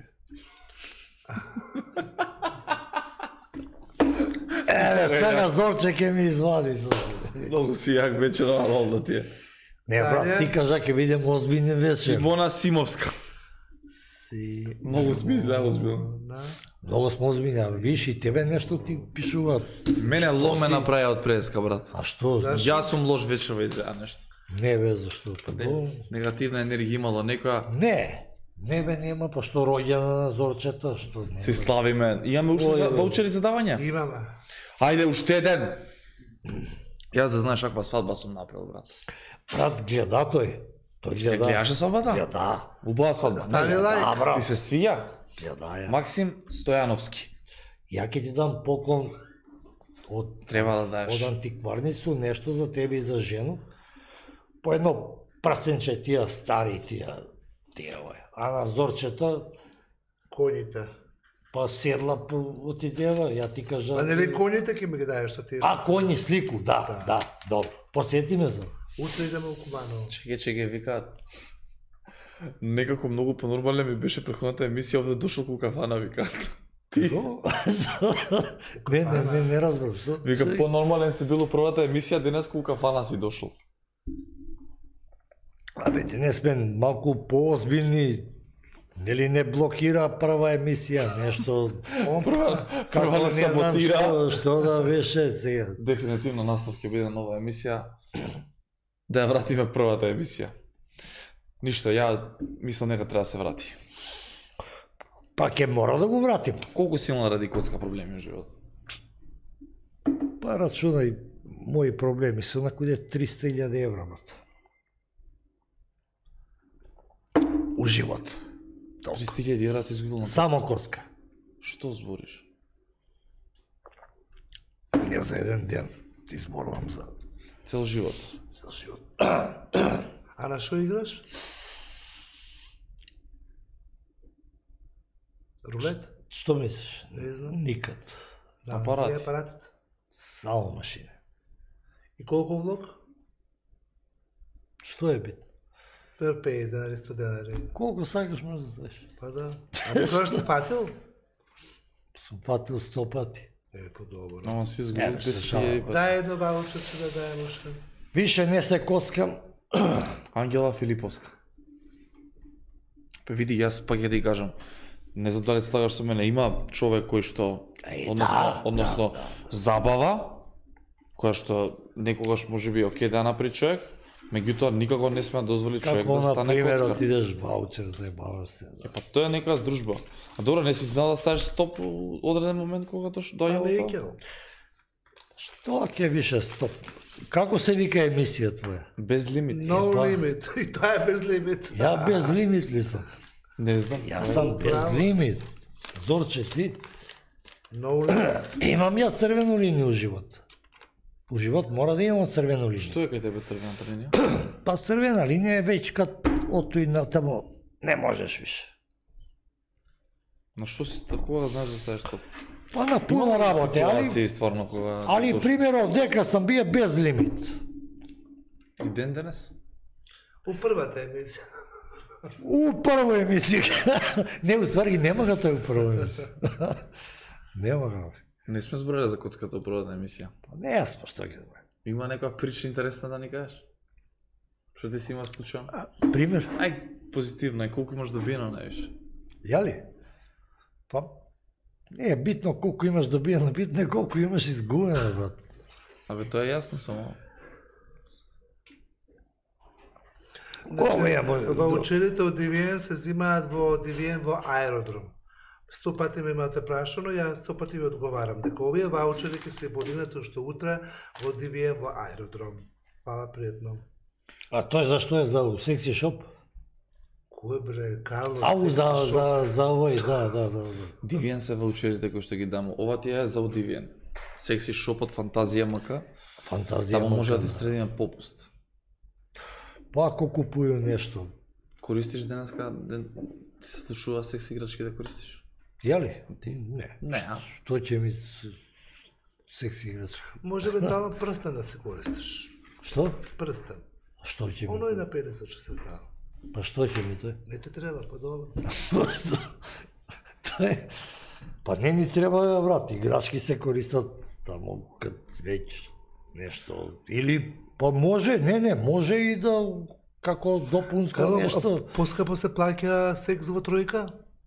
Еве, сега Зорче ќе ми извади. Многу си јак вечерова лолда ти е. Не, брат, ти кажа ќе бидем озбилни вечер. Симона Симовска. Си... Многу сме изгледа озбилно. На... Многу сме озбилни, а виж и тебе нешто ти пишуваат. Мене лом ме си? направи од преска, брат. А што? Јас сум лош вечерва изгледа нешто. Не бе, зашто? Па до- Негативна енергија имало некоја. Не, не бе нема, па што роѓена на Зорчета, што не. Си славиме. Имаме уште Ој, за- ој. ваучери за давање? Имаме. Ајде уште еден. Јас да знаеш каква свадба сум направил, брат. Брат, гледа тој. Тој Ја гледа. гледаше свадбата? Гледа. Убава свадба. Стани лајк. Да, брат. Ти се свија? Гледа ја. Максим Стојановски. Ја ќе ти дам поклон од Треба да даеш. од антикварницу, нешто за тебе и за жену. По едно прстенче тие стари тие тие ова. А на Зорчета Коњите. па седла по отидева, ја ти кажа. А нели коњите ќе ми ги даеш што ти? А коњи слику, да, да, добро. Посети ме за. Утре идеме у Кубаново. Чеке, чеке, викаат. Некако многу понормален ми беше претходната емисија, овде дошол ку кафана, викаат. Ти? Не, не, не, не разбрав, што? Вика, понормален си бил у првата емисија, денес ку кафана си дошол. Абе, денес сме малку поозбилни. Нели не блокира прва емисија, нешто... Прва, Како прва не не знам саботира. што, што да беше сега. Дефинитивно настав ќе биде нова емисија. Да ја вратиме првата емисија. Ништо, ја мислам нека треба да се врати. Па ќе мора да го вратим. Колку силно ради коцка проблеми во живот? Па рачунај, мои проблеми се накуде триста илјади евра, брат. У живот. триста илјади евра се изгубил на Само коцка. Што збориш? Не за еден ден. Ти зборувам за Цел живот. цел живот. А на што играш? Рулет? Што мислиш? Не знам. Никад. Да, Апарати. тие апаратите. Само машина. И колку влог? Што е бит? петдесет денари, сто денари. Колку сакаш може да знаеш. Па да. А ти кога сте фатил? Сум фатил сто пати. Е, по-добро. Ама си Не, изгубил бе, се десет шалам. илјади пати. Дај едно ваучер се да даjem уште. Више не се коцкам. Ангела Филиповска. Па види, јас пак ќе ти кажам. Не знам дали слагаш со мене, има човек кој што Е, односно, да, односно да, забава, која што некогаш можеби окей да направи човек, меѓутоа никако не сме да дозволи човек Како да на стане пример коцкар. отидеш ваучер, заебаваш се. Да. Па тоа е некоја дружба. А добро, не си знал да ставиш стоп у одреден момент кога дош Па не дојде тоа? икел. Што ќе више стоп? Како се вика емисија твоја? Без лимит. No па. limit. И тоа е без лимит. Ја без лимит ли сум? Не знам. Јас сам без Браво. лимит. Зорче ти? No limit. Имам ја црвену линија у живот. у живот мора да имам црвена линија. Што е кај тебе црвената линија? Па црвена линија е веќе кад отој на тамо не можеш више. На што си кога знаеш да ставиш стоп? Па на пуна работа, али Ситуации стварно кога али примерот дека сам бие без лимит. И ден денес? У првата емисија. У прва емисија. Не, уствари нема га тој у прва емисија. Нема га. Не сме збореле за коцката у првата емисија. Па не јас па што ги знам. Има некоја прича интересна да ни кажеш? Што ти си имаш случајно? Пример? Ај, позитивно, и колку имаш добиено највише? Ја ли? Па не е битно колку имаш добиено, битно е колку имаш изгубено, брат. Абе, тоа е јасно само. Кога ја мој? Ваучерите од Дивиен се взимаат во Дивиен во аеродром. Сто пати ме имате прашано, ја сто пати ви одговарам дека овие ваучери ќе се подинете уште утре во Дивиен во аеродром. Фала пријатно. А тој зашто е за секси шоп? Кој бре, Карло? Ау за за за овој, да, да, да. да. Дивиен се ваучерите кои што ги дамо. Ова ти е за Дивиен. Секси шопот Фантазија МК. Фантазија. Таму може да ти МК. среди на попуст. Па ако купуju нешто. Користиш денеска, ден се случува секси играчки да користиш? Ја ли? Ти? Не. Не, а? Што ќе ми с- секси играчка? Може би тamo прстен да се користиш. Што? Прстен. А што ќе ми? Оно и на пенисот ќе се знае. Па што ќе ми тој? Не те треба, па добро. Тоа е. Па не ни треба, брат, играчки се користат тамо кад веќе нешто или па може, не, не, може и да како допунско Карло, нешто. а поскапо се плаќа секс во тројка?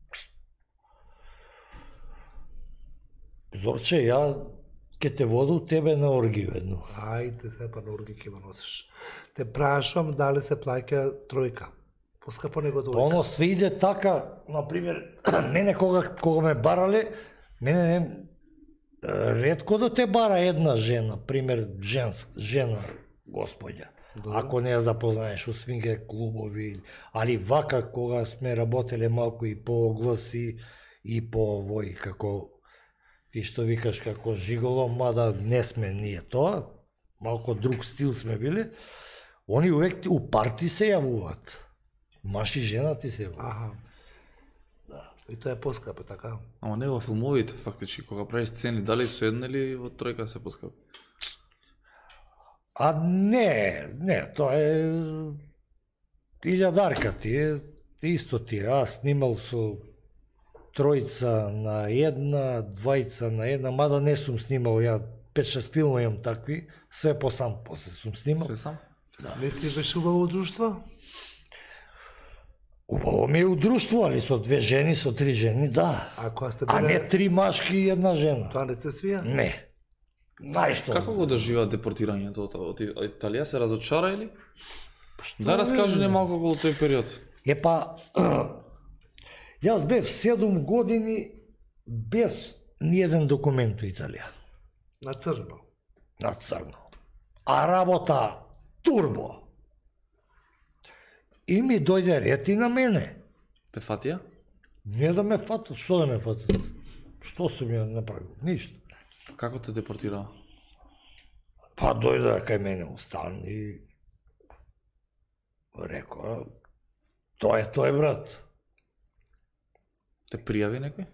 Зорче, ја ке те воду тебе на оргија едно. Ајде, се па на орги ќе ме носиш. Те прашувам дали се плаќа тројка. Поскапо него Па двојка. оно све иде така, например, мене кога кога ме барале, мене не ретко да те бара една жена, пример женска жена господја. Ако не ја запознаеш у свинге клубови, али вака кога сме работеле малку и по огласи и по овој како ти што викаш како жиголо, мада не сме ние тоа, малку друг стил сме биле, они увек ти- у парти се јавуваат. Маш и жена ти се јавуваат. Аха. Да. И тоа е поскапо, така? Ама не во филмовите, фактички, кога правиш сцени, дали со една или во тројка се поскапи? А не, не, тоа е илјадарка ти е, исто ти е. Аз снимал со тројца на една, двајца на една, мада не сум снимал, ја пет-шест филма имам такви, све по сам после сум снимал. Све сам? Не ти беше убаво друштво? Убаво ми е у друштво, али со две жени, со три жени, да. А кога сте А биле, не три машки и една жена. тоа не се свија? Не. Знаеш што? Како го доживаа депортирањето од, од Италија? Се разочара или? Што Да, е, раскажи бе? ни малку околу тој период. Е па, јас бев седум години без ниеден документ у Италија, На црно. на црно. А работа турбо. И ми дојде ред и на мене. Те фатија? Не да ме фатат, што да ме фатат? Што сум ја направил? Ништо. Како те депортираа? Па дојде кај мене у стан и рекоа, тоа е тој брат. Те пријави некој?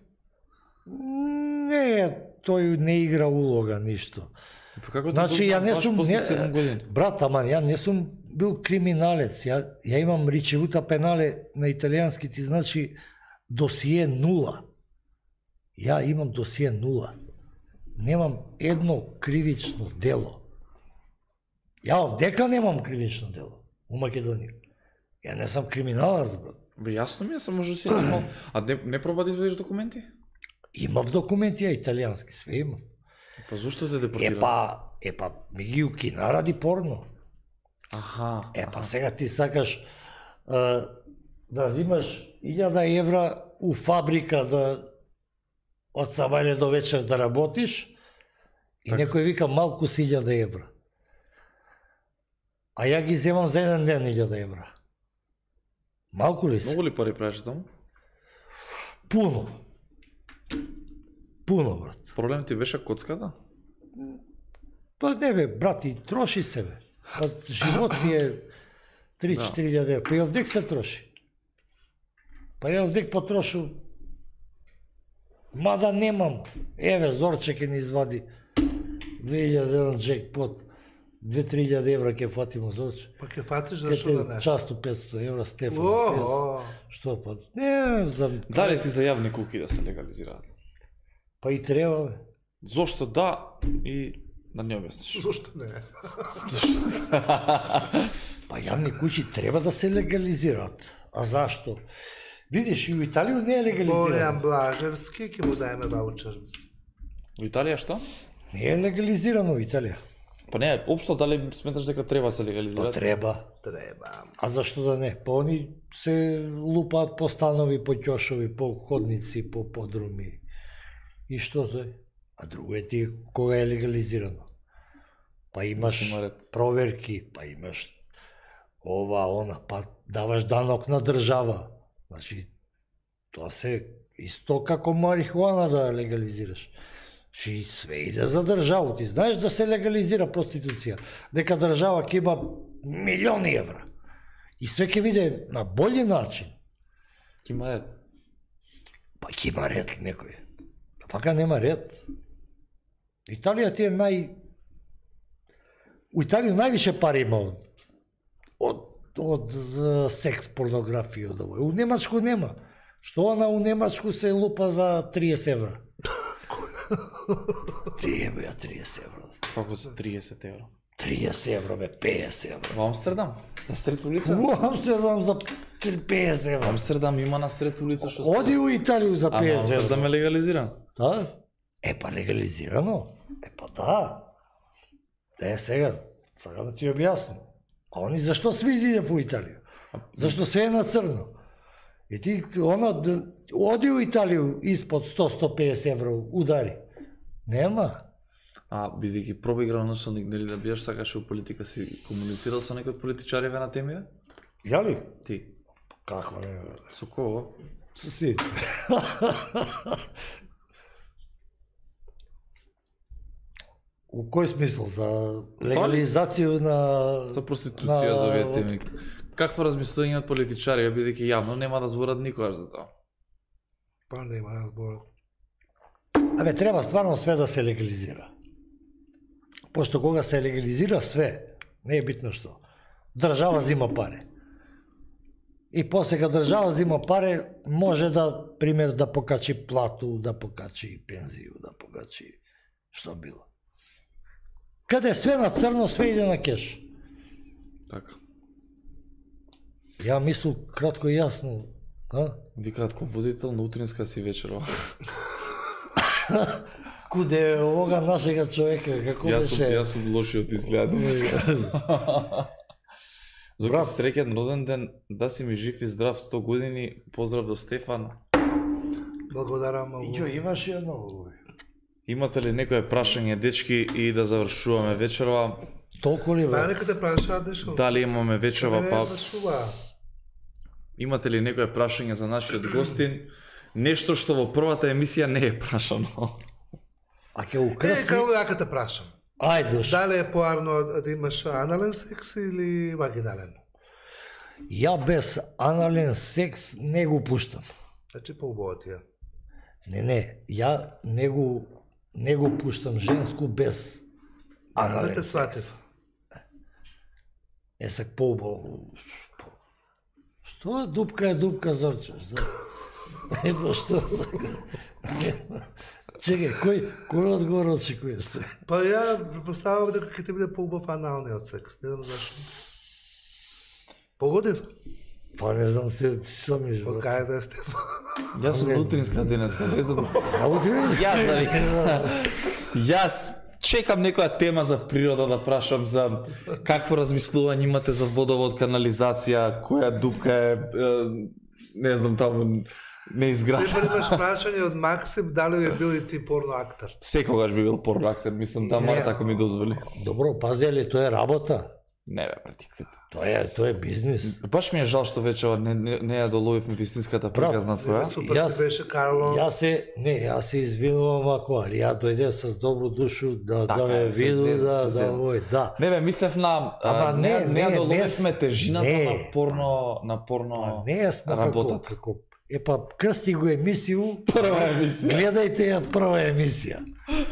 Не, тој не игра улога ништо. Па како те Значи, дозна ја не баш сум, после не, седум години? брат, ама ја не сум бил криминалец, ја, ја имам ричевута пенале на италијански, ти значи досие нула. Ја имам досие нула. Немам едно кривично дело. Ја овдека немам кривично дело у Македонија. Ја не сум криминалец, брат. Бе, јасно ми е, само може си нормал. А не, не проба да изведеш документи? Имав документи, ја италијански, све имав. Па зошто те депортираа? Епа, епа, ми ги укина ради порно. Аха. Е, па сега ти сакаш а, да взимаш илјада евра у фабрика да од сабајле до вечер да работиш и Така. некој вика малку си илјада евра. А ја ги земам за еден ден илјада евра. Малку ли си? Многу ли пари правиш таму? Пуно. Пуно, брат. Проблем ти беше коцката? Па не бе, брати, троши се бе. Па живот ти е три-четири илјади евра. Па и овдек се троши. Па ја овдек потрошу. Мада немам. Еве, Зорче ке ни извади две илјади евра джекпот. две-три илјади евра ке фатимо Зорче. Па ке фатиш Ке зашто да те не? часто петсто евра, Стефан. О, петсто. о. Што па? Не, за... Дали си за јавни куки да се легализираат? Па и треба, бе. Зошто да и да не објасниш? Зошто не? Па јавни куќи треба да се легализираат. А зашто? Видиш, и у Италија не е легализирано. Боријан Блажевски, ќе му даеме ваучер. Во Италија што? Не е легализирано у Италија. Па не, општо дали сметаш дека треба да се Па легализираат? треба. Треба. А зашто да не? Па они се лупаат по станови, по ќошови, по ходници, по подруми. И што тој? А друго е ти кога е легализирано. Па имаш има ред. проверки, па имаш ова, она, па даваш данок на држава. Значи, тоа се исто како марихуана да ја легализираш. Ши све иде за државу. Ти знаеш да се легализира проституција, дека држава ќе има милиони евра. И све ќе биде на бољи начин. Ки има ред. Па ќе има ред некој. Вака нема ред. Италија ти е нај... У Италија највише пари има од, од, од, од секс порнографија од овој. У Немачко нема. Што она у Немачко се лупа за триесет евра? Тие бе, триесет евра. Како за триесет евра? триесет евра бе, петдесет евра. Во Амстердам? На сред улица? Во Амстердам за петдесет евра. Амстердам има на сред улица што става. Оди у Италија за Ама петдесет евра. Амстердам е легализиран. Да? Е па легализирано. Е па да. Е сега, сега да ти објаснам. А они зашто сви иде во Италија? Зашто све е на црно? И ти, она, оди у Италија испод сто до сто петдесет евра удари. Нема. А, бидејќи проби градоначалник, нели да биеш сакаше у политика, си комуницирал со некој од политичариве на темија? Ја ли? Ти. Како не? Со кого? Со си. У кој смисол? За легализација на... За проституција, за овие теми. Какво размислување од политичари, бидејќи јавно нема да зборат никогаш за тоа? Па нема да зборат. Абе, треба стварно све да се легализира. Пошто кога се легализира све, не е битно што, држава зима пари. И после кога држава зима пари, може да, пример, да покачи плату, да покачи пензију, да покачи што било. Каде све на црно, све иде на кеш. Така. Ја мислу кратко и јасно, а? Викаат ко водител на утринска си вечерва. Куде е овога нашега човека, како Јас сум, беше? јас сум лошиот изгледа денеска. Зоки, среќен роден ден, да си ми жив и здрав, сто години, поздрав до Стефан. Благодарам многу. Ијо, имаш едно. Имате ли некое прашање, дечки, и да завршуваме вечерва? Толку ли Па бе? нека те прашаат нешто. Дали имаме вечерва, Не па прашува. имате ли некое прашање за нашиот гостин? Нешто што во првата емисија не е прашано. А ќе Е, украси? Карло, ја те прашам. Ајде, шо? Дали е поарно да имаш анален секс или вагинален? Ја без анален секс не го пуштам. Значи поубаво ти е. Не, не, ја не го, не го пуштам женско без Да анален те секс. сватив. Е, сак поубаво. Што е дупка е дупка, Зорче? Што? Ево, што? Чекај, кој, кој одговор очекуваш? Па ја предпоставам дека ќе ти биде поубав аналниот секс. Не знам зашто. Погодив? Па не знам се, што ми Од жбро. кај да е Стефан? Јас сум утринска денеска, не знам. А утре? Јас да викам. Јас чекам некоја тема за природа да прашам за какво размислување имате за водовод, канализација, која дупка е, е не знам таму не изградена. Стефан, имаш прашање од Максим, дали би бил и ти порно актер? Секогаш би бил порно актер, мислам да Марта ако ми дозволи. Добро, пази, али тоа е работа. Не бе, брати, кът. Тоа е, тоа е бизнис. Баш ми е жал што вече не, не, не ја доловивме вистинската приказна твоја. Супер Јас- ти беше, Карло. Јас се, не, јас се извинувам ако, али ја дојде с добро душу да Така да ме е, се виду, зезам, да се да зезам. мој, да. Не бе, мислев на Ама а, не, не, не, не, ја доловивме не, тежината не. на порно, на порно Па не сме како, работата. како е па крсти го емисију, Прва емисија. гледајте ја прва емисија.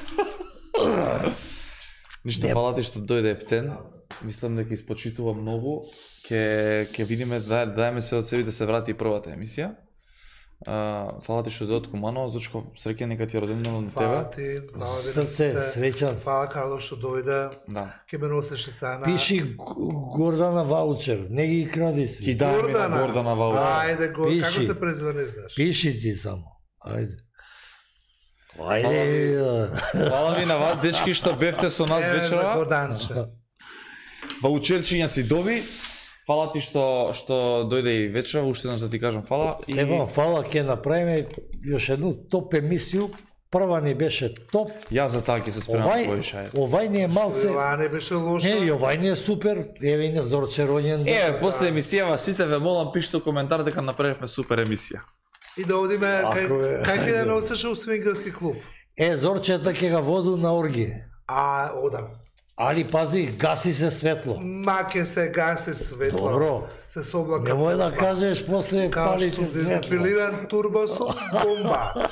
Ништо, фала ти што дојде Ептен. Мислам дека испочитува многу. Ке ке видиме да даеме се од себе да се врати и првата емисија. А, фала ти што дојде од Куманово, Зочко, среќен нека ти е роденден од Фала тебе. ти, много ви Срце, сте. среќан. Фала, Карло, што дојде. Да. Ке ме носеше сана. Пиши Г- Гордана ваучер, не ги кради Ки си. дај ми на Гордана Ваучер. Ајде, го, Пиши. како се презива, не знаеш. Пиши ти само. Ајде. Фала Ајде. Фала ви на вас, дечки, што бевте со нас Е, за вечера. Горданче. Ваучерчиња си доби. Фала ти што што дојде и вечера, уште еднаш да ти кажам фала. И Стефан, фала, ќе направиме још едну топ емисију. Прва ни беше топ. ја за таа ќе се спремам Овај, повише. ајде. овај не е малце. Ова не беше лошо. Не, и овај не е супер. Еве и на Зорче роѓен. Е, после емисијава сите ве молам пишете у коментар дека направивме супер емисија. И да одиме, кај, Ако е. кај ќе да носеше у свингерски клуб. Е, Зорчета ќе га воду на оргија. А, одам. Али пази, гаси се светло. Маке се гасе светло. Добро. Се соблака. Немој да кажеш после Као што палите сум светло. дезинфилиран турбо со бомба.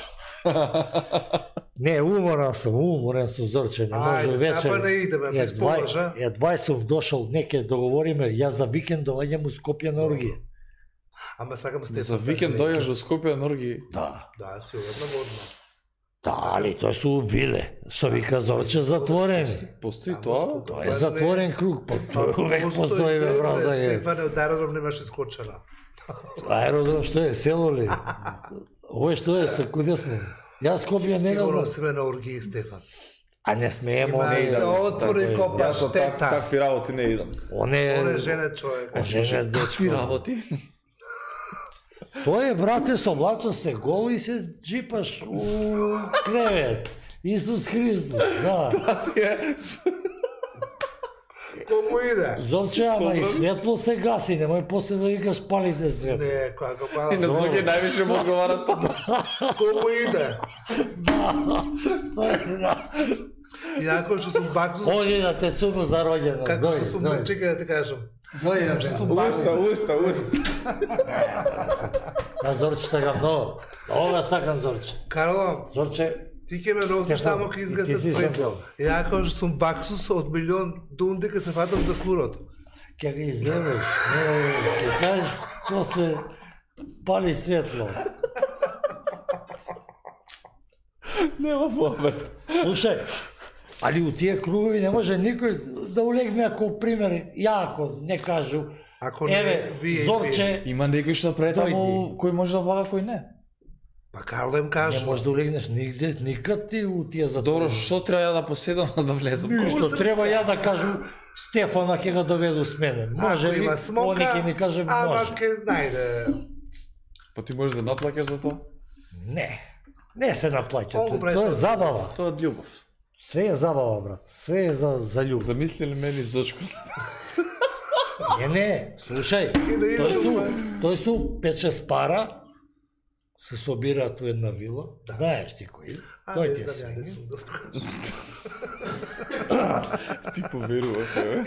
Не, уморен сум, уморен сум, Зорче, не може Ајде, вечер. сега па не идеме, без Едва- положа. Едва сум дошол, неке договориме, јас за викенд доаѓам у Скопје на оргија. Ама сакам Стефан. За викенд дојаш до Скопје Норги. Да. Да, сигурно модно. Да, али тој су виле. Што вика Зорче, затворен. Постои тоа? Тоа е затворен круг, па тој увек постои, бе, брат, да е. Стефане, од аеродром немаше скочена. Аеродром што е, село ли? Овој што е, са куде сме? Јас Скопје не Ти го го знам. носиме на оргии, Стефан. А не смееме, Има оне, се отвори копа Јас со так, штета. такви работи не идам. оне, Он е женет човек. жене Какви дечко. работи? Тој е, брате, соблача се гол и се джипаш у кревет. Исус Христос, да. Ти е Кому иде? Зорче, ама и светло се гаси, немој после да викаш палите светло. Не, кога го и на пала. Зоги највише му одговара тоа. Кому иде? Да. Инако што сум баксус, Оди да те цуну за роѓена. како што Дојди, сум, дојди. чекај да ти кажам. Дојди, Што бе. сум Уста, баксус. уста, уста. Јас Зорче така многу. Ова сакам Зорче. Карло, Зорче, ти ќе ме носиш Стефан, тамо ке и изгасе ти си светло. светло. Инако што сум баксус од милион дунди ке се фатам за фурот. ќе ги излезеш. Не, ќе кажеш после пали светло. Нема момент. Слушај, али у тие кругови не може никој да улегне ако пример, ја ако не кажу, Ако не, еве, вие и Зорче, Има некој што прави таму кој може да влага, кој не. Па Карло им не кажу. може да улегнеш нигде, никад ти у тие затвори. Добро, што треба ја да поседам да влезам? Ништо, треба ја да кажу Стефана ќе го доведу с мене. Може Ако ли? има Они смока, ќе ми каже ама може. ке знајде. Па ти можеш да наплакаш за тоа? Не. Не се наплаќа. Колку Тоа прави тоа е тоа? забава. Тоа е од љубов. Све е забава, брат. Све е за за љубов. Замисли ли мене Зочко? Не, не, слушај, И да тој су, излезува. тој су пет-шест пара, се собираат у една вила, знаеш ти кој, А, кој не ти е знам, ја не свингер? сум добро. Ти поверував, е?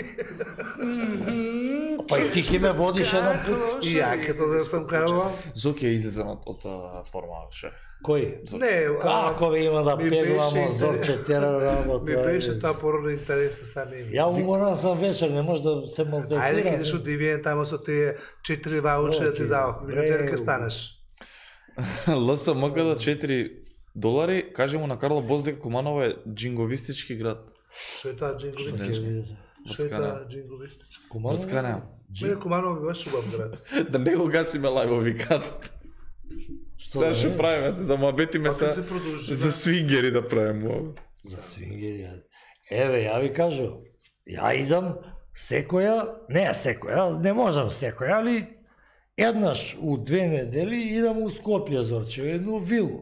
Па и ти ќе ме водиш еден пут. И ја ке да сум Карло. Зоки е излезен од, од а, форма, ше. Кој? Не, а, Како ви има да ми пегламо, беше Зорче, тера работа. ми беше тоа породно интересно, са не ми. Ја уморан сам вечер, не може да се малтретира. Ајде ке идеш од Дивиен тамо со тие четири ваучери да ти Окей. дав. Милионер ке Бре, станеш. ЛСМК да четири долари, кажи му на Карло Боз дека Куманово е джинговистички град. Што е тоа джинговистички? Нешто. Што е Врскана. тоа джинговистички? Врска нема. Мене Куманово би беше убав град. Да не го гасиме лајвови кат. Што Сега да ќе не? правиме, се замабетиме Па ке се се продолжи. за свингери да правиме ова. За свингери. Еве, ја ви кажу, ја идам секоја, не секоја, не можам секоја, али еднаш у две недели идам у Скопје, Зорче, едну вилу.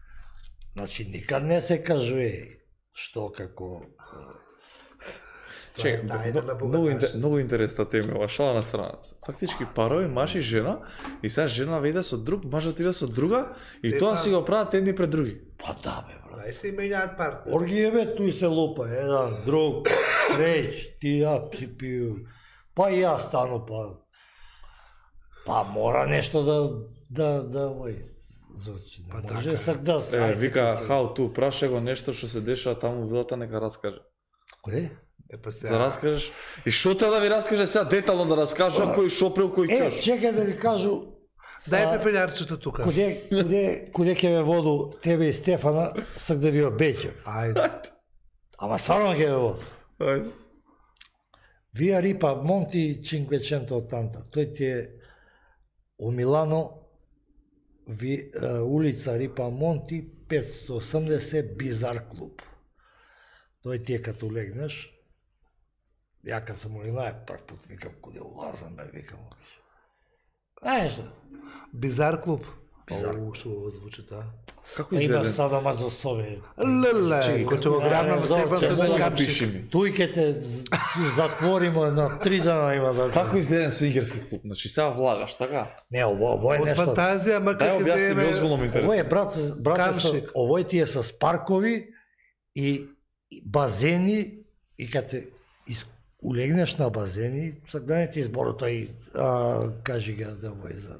Значи, никад не се кажува што како... Чекай, Тоа е но- тајна на многу, интер- богаташ. многу интересна тема, ова шала на страна. Фактички парови маж и жена, и сега жена веде со друг, мажот иде со друга, и Стефан. тоа си го прават едни пред други. Па да, бе, брат. Дај се менјаат партнер. Оргија, бе, туј се лупа, еден, друг, треќ, ти ја си пију, па и јас стану, па... Па мора нешто да, да, да, ој, Зорче, не Па може така. сак да... Е, ај, вика, сега се- how to, праша го нешто што се дешава таму во вилата, нека раскаже. Кој? Е, па Да сега, раскажеш. И што треба да ви раскаже сега детално да раскажам кој шо прел кој Е, кажа. чекај да ви кажу, дај а, пепелјарчето тука. куде, куде, куде ќе ве воду тебе и Стефана, сак да ви обеќам. Ајде. Ама стварно ќе ве воду. Ајде. Вија Рипа Монти Чинквеченто од танта. Тој ти е у Милано, ви, е, улица Рипа Монти, петстотини и осумдесет, Бизар клуб. Тој ти е като легнеш. Ја кад сам улинај прв пут, викам, куде улазам, бе, викам. Знаеш да? Бизар клуб. Бизар. О, што звучи тоа. Како Има изгледа? садома за собе. Леле, Чекай, кој те го како грабнам изгледа, Стефан Зорче, се моля, да Напиши капши. ми. Тој ќе те з- затворимо на три дана има да... Како изгледа свингерски клуб? Значи сега влагаш, така? Не, ово, ово е Од нешто... фантазија, ма Дај како објасни ми, земе... озбилно ме Ово е интересува. брат, с- брат со, Камшик. овој ти е с паркови и и базени и кад те из, улегнеш на базени, сак да не ти изборото и а, кажи га да овој за...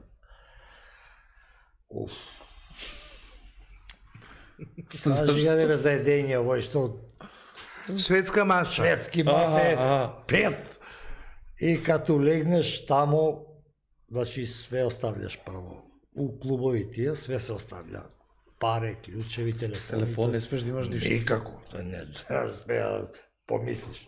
Уф. Кажи га да за едење овој што Шведска маса. шведски масе Аха, аха. пет. И като легнеш тамо, значи све оставляш прво. У клубови тие све се оставља. Паре, клучеви, телефони. Телефон не смеш да имаш ништо. Никако. Тој не да смеја да помислиш.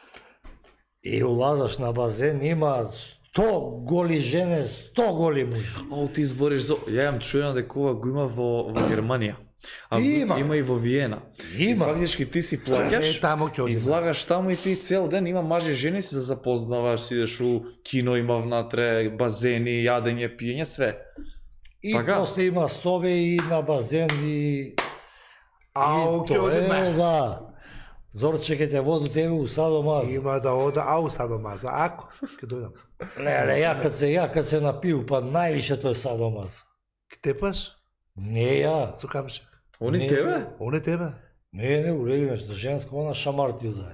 И улазаш на базен, има сто голи жене, сто голи мужи. О, ти збориш за... Ја имам чуено дека ова го има во, во Германија. А Има. има и во Виена. Има. И фактички ти си плаќаш Е, тамо ќе и одиме. влагаш таму и ти цел ден има мажи и жени си се запознаваш, си идеш у кино има внатре, базени, јадење, пиење, све. И Така? после има собе и на базен и... Ау, и ќе тоа е, одиме. да. Зорче ќе те воду тебе у садомаз. Има да ода, ау садомаза. Ако, ќе дојдам. Леле, ја кад се, ја кад се напиу, па највише тој садомаз. Ќе тепаш? Не ја. Со камшик. Они Не, тебе? Он тебе. Не, не, улегнеш на женско, она шамар ти удари.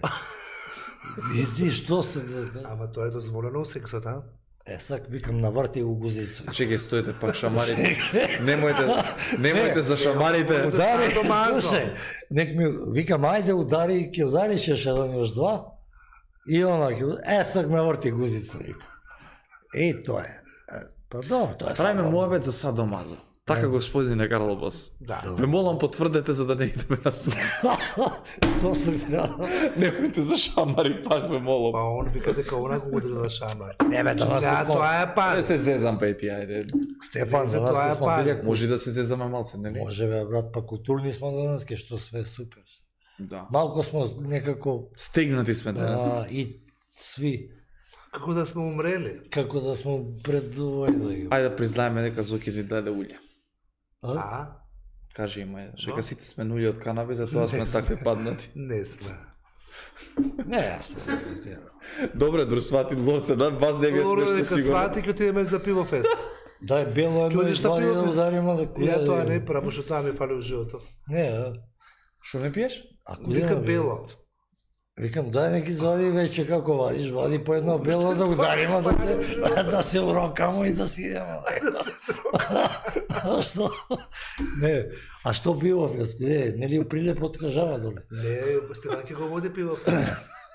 И ти што се... Ама тоа е дозволено у сексот, а? Е, сак викам, наврти го гузица. Чекај, стоите пак шамарите. Немојте, немојте за шамарите. Удари, садомазо. слушај, нек ми, викам, ајде удари, ќе удариш еш еден, još два. И она ќе удари, е, сак наврти гузица, вика. И тоа е. Е, па добро, тоа е Правиме само. муабет за садомазо. Така, господине Карлобос. Да. Ве молам потврдете за да не идеме на суд. Што се треба? Немојте за шамари, пак ве молам. Па он вика дека она го удри за шамар. Не, бе, да нас Да, смо... тоа е Не пар. се зезам, пети, ајде. Стефан, За за тоа е нас смо пар. биле... Може да се зезаме малце, нели? Може, бе, брат, па културни смо данас, ке што све е супер. Да. Малко смо некако... Стегнати сме денес. А, и сви, Како да сме умрели. како да смо пред овој да ги... Ајде да признаеме дека Зоки ни даде улја. А? А? Кажи им, ајде. Дека сите сме нули од канабис, затоа сме такви паднати. Не сме. Не, јас сме. Добре, друсвати лорце, да, вас не ви е Лоро, смешно дека сигурно. свати ќе отидеме за пивофест. Дај бело едно Ќе одиш на извади да пивофест? удариме да Ја тоа не е. право, што тоа ми фали у животот. Не, а? Што не пиеш? А куде Вика на бело. Викам, дај неки извади веќе како вадиш, вади по едно бело да удариме да се да се урокамо и да си идеме. А што? Не, а што било фест? Куде? Нели у Прилеп откажава доле? Не, Стефан ќе го води пивофест.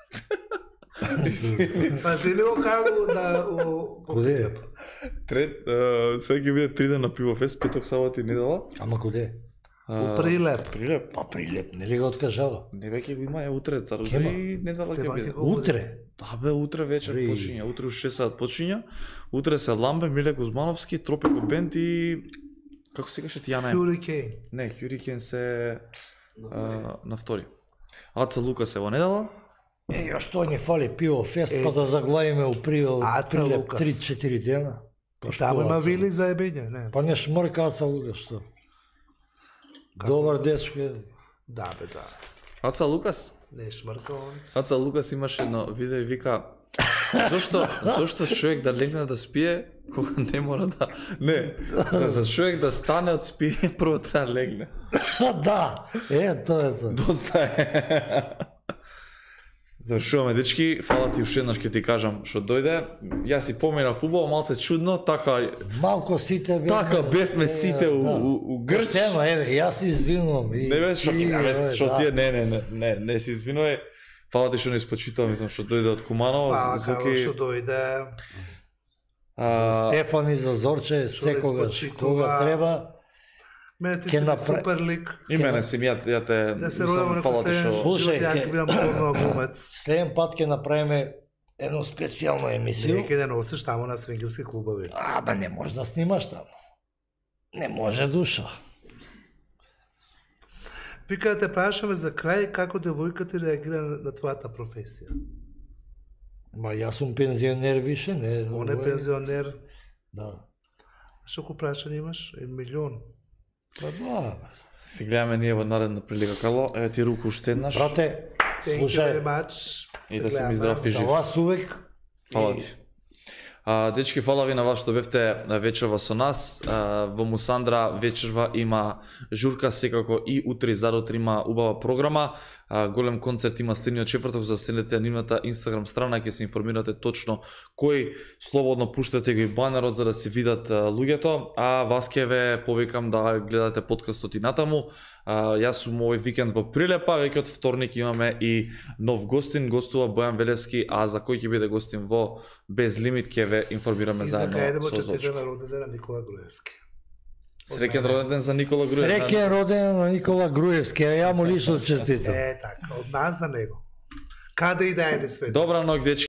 Па зели го Карло да... у- Куде? Трет, сега ќе биде три дена на пивофест, петок, сабота и недела. Ама куде? У Прилеп. Прилеп. Па Прилеп, нели го откажава? Не веќе го има е утре, цар Ќе има. и недела ќе Стефан ќе биде. го води. Утре? Да бе, утре вечер Ри. почиња, утре у шест сат почиња. Утре се Ламбе, Миле Кузмановски, Тропико Бенд и како се каше ти Јана? Hurricane. Не, Хюрикен се а, на втори. Аца Лукас е во недела. Е, ја што ни фали пиво фест, па да заглавиме у Прилеп, Аца Прилеп Лукас. три-четири дена. Па што Таму има Аца? вили за ебење, не. Па не шмрка Аца Лукас, што? Добар дечко е. Да, бе, да. Аца Лукас? Не шмрка он. Аца Лукас имаше едно видео и вика зошто зошто човек да легне да спие кога не мора да не за, за човек да стане од спиење прво треба да легне. Да, е, тоа е тоа. Доста е. Завршуваме, дечки, фала ти уште еднаш ќе ти кажам што дојде. Јас си поминав фудбал, малце чудно, така Малко сите бевме. така бевме сите у, у, у Грч. Тема, еве, јас се извинувам. И, Не бе, што и- ќе еве, што да. ти е, не, не, не, не, не си извинувај. Фала ти што не испочитав, мислам што дојде од Куманово. Фала Зоки, како што дојде. а, Стефан и за Зорче, секогаш, испочитува. кога треба. Мене ти Ке си напра- супер лик. и мене си ја, ја те, Да се мислам, родам фала некој ти стен, што... Слушај, живот ја ке- ќе бидам порно глумец. Следен пат ќе направиме едно специјално емисија. Не ќе да носиш тамо на свингерски клубови. А, ба не може да снимаш таму. Не може душа. Вика да те прашаме за крај како девојката реагира на твојата професија. Ма јас сум пензионер више, не. Он е ова пензионер. Да. Шоку прашање имаш? Е милион. Па да. Си гледаме ние во наредна прилика. Кало, е ти руку уште еднаш. Брате, Thank you слушај, very much. И да Се си ми гледаме. здрав и за жив. вас увек. Фала и- ти. А, дечки, фала ви на вас што бевте вечерва со нас. А, во Мусандра вечерва има журка, секако и утре и задутре има убава програма. А, голем концерт има следниот четврток, за да следите на нивната Инстаграм страна, ќе се информирате точно кој, слободно пуштате го и банерот за да се видат а, луѓето. А вас ќе ве повикам да гледате подкастот и натаму. А, јас сум овој викенд во Прилепа, веќе од вторник имаме и нов гостин, гостува Бојан Велевски, а за кој ќе биде гостин во Безлимит ќе ве информираме И за заедно крај да му со честите Зочко. на роден ден на Никола Груевски. Среќен роден ден за Никола Груев. Среќен роден на Никола Груевски, а ја му лично честитам. Е, така, од нас за него. Каде и да е на светот. Добра ноќ, дечки.